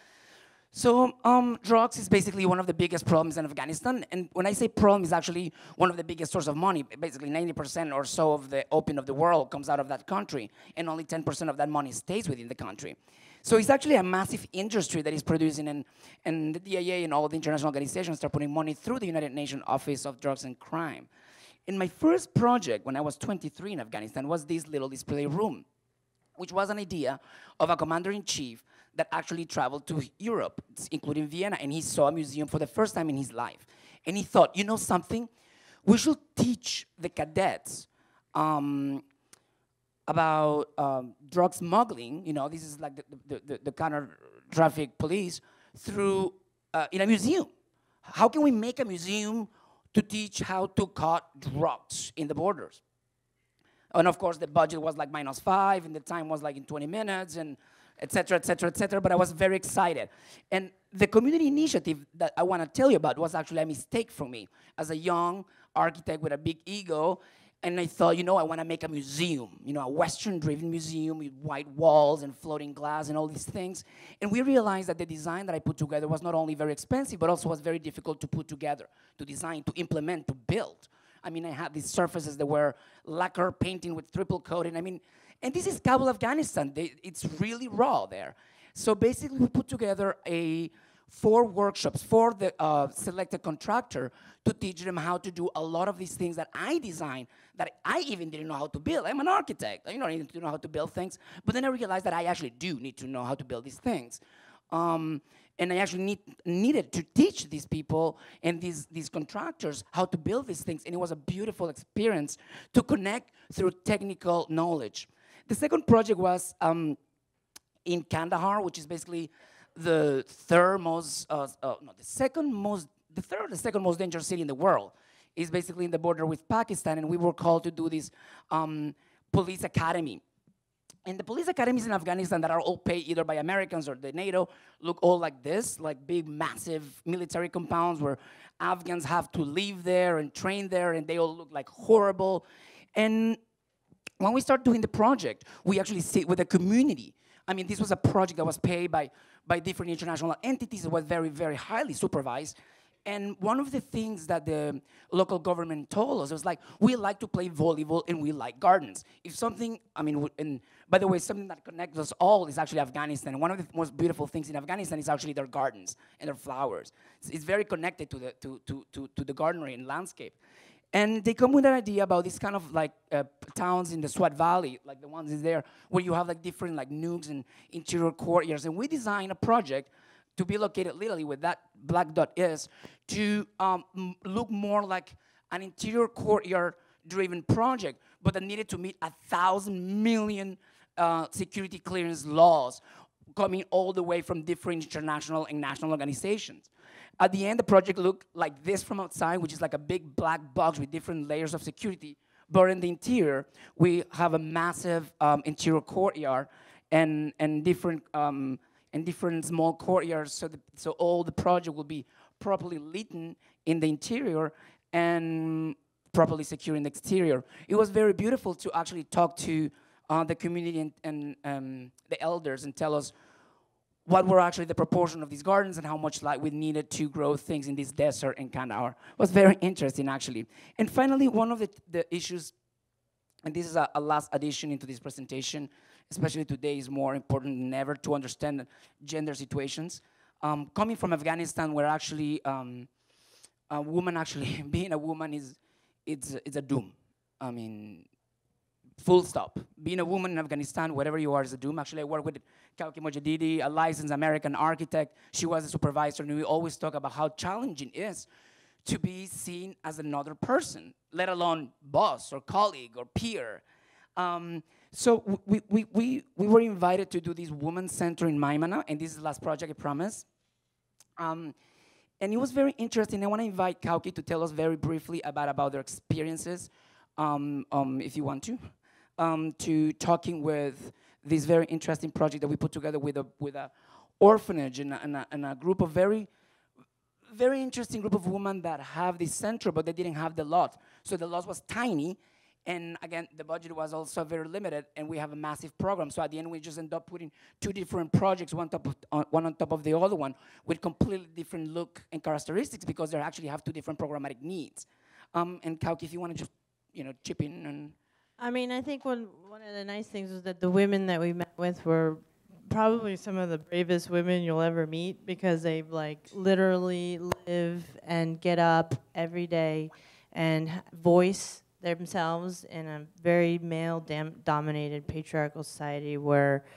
S2: So um, drugs is basically one of the biggest problems in Afghanistan, and when I say problem, it's actually one of the biggest source of money. Basically ninety percent or so of the opium of the world comes out of that country, and only ten percent of that money stays within the country. So it's actually a massive industry that is producing, and, and the D I A and all the international organizations start putting money through the United Nations Office of Drugs and Crime. And my first project when I was twenty-three in Afghanistan was this little display room, which was an idea of a commander-in-chief that actually traveled to Europe, including Vienna, and he saw a museum for the first time in his life. And he thought, you know something? We should teach the cadets um, about um, drug smuggling. You know, this is like the, the, the, the counter traffic police through uh, in a museum. How can we make a museum to teach how to cut drugs in the borders? And of course, the budget was like minus five, and the time was like in twenty minutes, and et cetera, et cetera, et cetera. But I was very excited. And the community initiative that I want to tell you about was actually a mistake for me as a young architect with a big ego. And I thought, you know, I want to make a museum, you know, a Western-driven museum with white walls and floating glass and all these things. And we realized that the design that I put together was not only very expensive, but also was very difficult to put together, to design, to implement, to build. I mean, I had these surfaces that were lacquer painting with triple coating. I mean, and this is Kabul, Afghanistan. They, it's really raw there. So basically, we put together a four workshops for the uh, selected contractor to teach them how to do a lot of these things that I designed that I even didn't know how to build. I'm an architect. You don't need to know how to build things. But then I realized that I actually do need to know how to build these things. Um, and I actually need, needed to teach these people and these, these contractors how to build these things. And it was a beautiful experience to connect through technical knowledge. The second project was um, in Kandahar, which is basically the third most, uh, uh, no, the second most, the third, the second most dangerous city in the world. Is basically in the border with Pakistan, and we were called to do this um, police academy. And the police academies in Afghanistan that are all paid either by Americans or the NATO look all like this, like big, massive military compounds where Afghans have to live there and train there, and they all look like horrible. And when we start doing the project, we actually sit with the community. I mean, this was a project that was paid by, by different international entities. It was very, very highly supervised. And one of the things that the local government told us was like, we like to play volleyball and we like gardens. If something, I mean, and by the way, something that connects us all is actually Afghanistan. And one of the most beautiful things in Afghanistan is actually their gardens and their flowers. It's, it's very connected to the, to, to, to, to the gardenery and landscape. And they come with an idea about these kind of like uh, towns in the Swat Valley, like the ones in there, where you have like different like nooks and interior courtyards. And we designed a project to be located literally where that black dot is, to um, m look more like an interior courtyard-driven project, but that needed to meet a thousand million uh, security clearance laws coming all the way from different international and national organizations. At the end, the project looked like this from outside, which is like a big black box with different layers of security. But in the interior, we have a massive um, interior courtyard and, and different um, and different small courtyards, so, the, so all the project will be properly lit in the interior and properly secure in the exterior. It was very beautiful to actually talk to uh, the community and, and um, the elders and tell us what were actually the proportion of these gardens and how much light we needed to grow things in this desert in Kandahar. It was very interesting, actually. And finally, one of the, the issues, and this is a, a last addition into this presentation, especially today is more important than ever to understand gender situations. Um, coming from Afghanistan, where actually um, a woman actually, being a woman is, it's, it's a doom. I mean, full stop. Being a woman in Afghanistan, whatever you are, is a doom. Actually, I work with Karaoke Mojadidi, a licensed American architect. She was a supervisor, and we always talk about how challenging it is to be seen as another person, let alone boss or colleague or peer. Um, so we, we, we, we were invited to do this women's center in Maimana, and this is the last project, I promise. Um, and it was very interesting. I want to invite Karaoke to tell us very briefly about, about their experiences, um, um, if you want to, um, to talking with this very interesting project that we put together with a, with a orphanage and a, and, a, and a group of very, very interesting group of women that have this center, but they didn't have the lot. So the lot was tiny. And again, the budget was also very limited, and we have a massive program. So at the end, we just end up putting two different projects, one, top of, on, one on top of the other one, with completely different look and characteristics, because they actually have two different programmatic needs. Um, and Karaoke, if you want to just, you know, chip in. And
S24: I mean, I think one, one of the nice things was that the women that we met with were probably some of the bravest women you'll ever meet, because they like literally live and get up every day and voice themselves in a very male-dominated patriarchal society where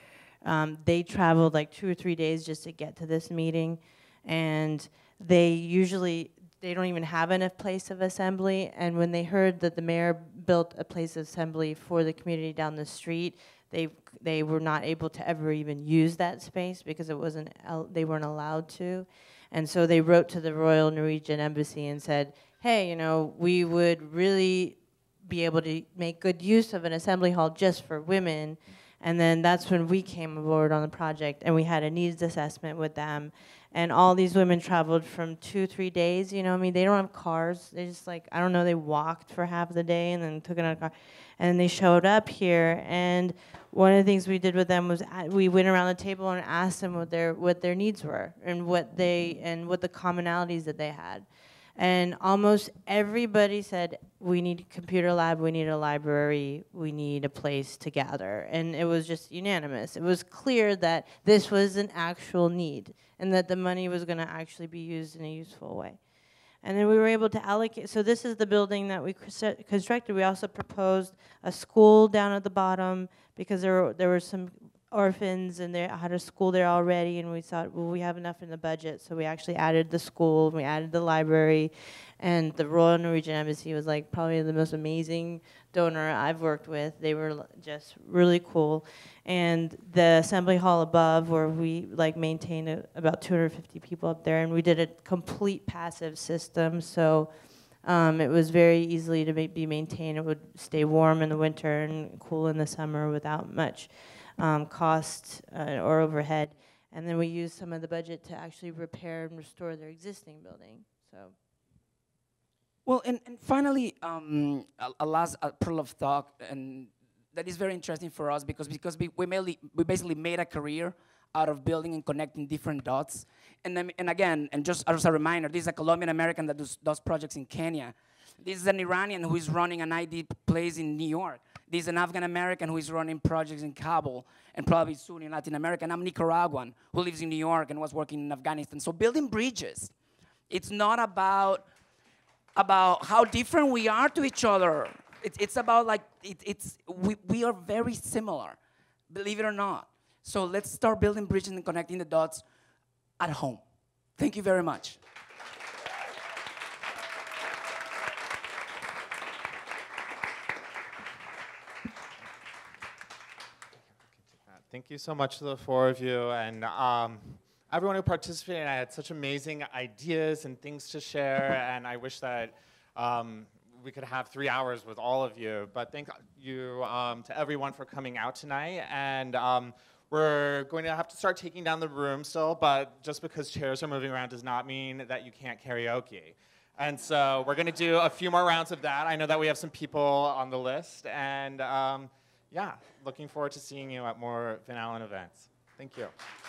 S24: Um, they traveled like two or three days just to get to this meeting, and they usually, they don't even have enough place of assembly, and when they heard that the mayor built a place of assembly for the community down the street, they they were not able to ever even use that space because it wasn't, they weren't allowed to. And so they wrote to the Royal Norwegian Embassy and said, hey, you know, we would really be able to make good use of an assembly hall just for women. And then that's when we came aboard on the project, and we had a needs assessment with them. And all these women traveled from two, three days, you know, I mean, they don't have cars. They just like, I don't know, they walked for half the day and then took another car. And they showed up here, and one of the things we did with them was uh, we went around the table and asked them what their what their needs were and what they and what the commonalities that they had. And almost everybody said, we need a computer lab, we need a library, we need a place to gather. And it was just unanimous. It was clear that this was an actual need and that the money was going to actually be used in a useful way. And then we were able to allocate, so this is the building that we constructed. We also proposed a school down at the bottom because there were, there were some orphans and they had a school there already, and we thought, well, we have enough in the budget, so we actually added the school, we added the library, and the Royal Norwegian Embassy was like probably the most amazing donor I've worked with. They were just really cool. And the assembly hall above, where we like maintain a, about two hundred fifty people up there, and we did a complete passive system, so um, it was very easily to ma be maintained. It would stay warm in the winter and cool in the summer without much Um, cost uh, or overhead, and then we used some of the budget to actually repair and restore their existing building. So,
S2: well, and, and finally, um, a, a last a pearl of thought, and that is very interesting for us because because we we, mainly, we basically made a career out of building and connecting different dots, and then, and again, and just as a reminder, this is a Colombian American that does, does projects in Kenya. This is an Iranian who is running an I D place in New York. This is an Afghan American who is running projects in Kabul and probably soon in Latin America. And I'm Nicaraguan who lives in New York and was working in Afghanistan. So building bridges, it's not about, about how different we are to each other. It, it's about like, it, it's, we, we are very similar, believe it or not. So let's start building bridges and connecting the dots at home. Thank you very much.
S1: Thank you so much to the four of you, and um, everyone who participated. I had such amazing ideas and things to share, and I wish that um, we could have three hours with all of you. But thank you um, to everyone for coming out tonight, and um, we're going to have to start taking down the room still, but just because chairs are moving around does not mean that you can't karaoke. And so we're going to do a few more rounds of that. I know that we have some people on the list, and um, yeah, looking forward to seeing you at more Van Alen events. Thank you.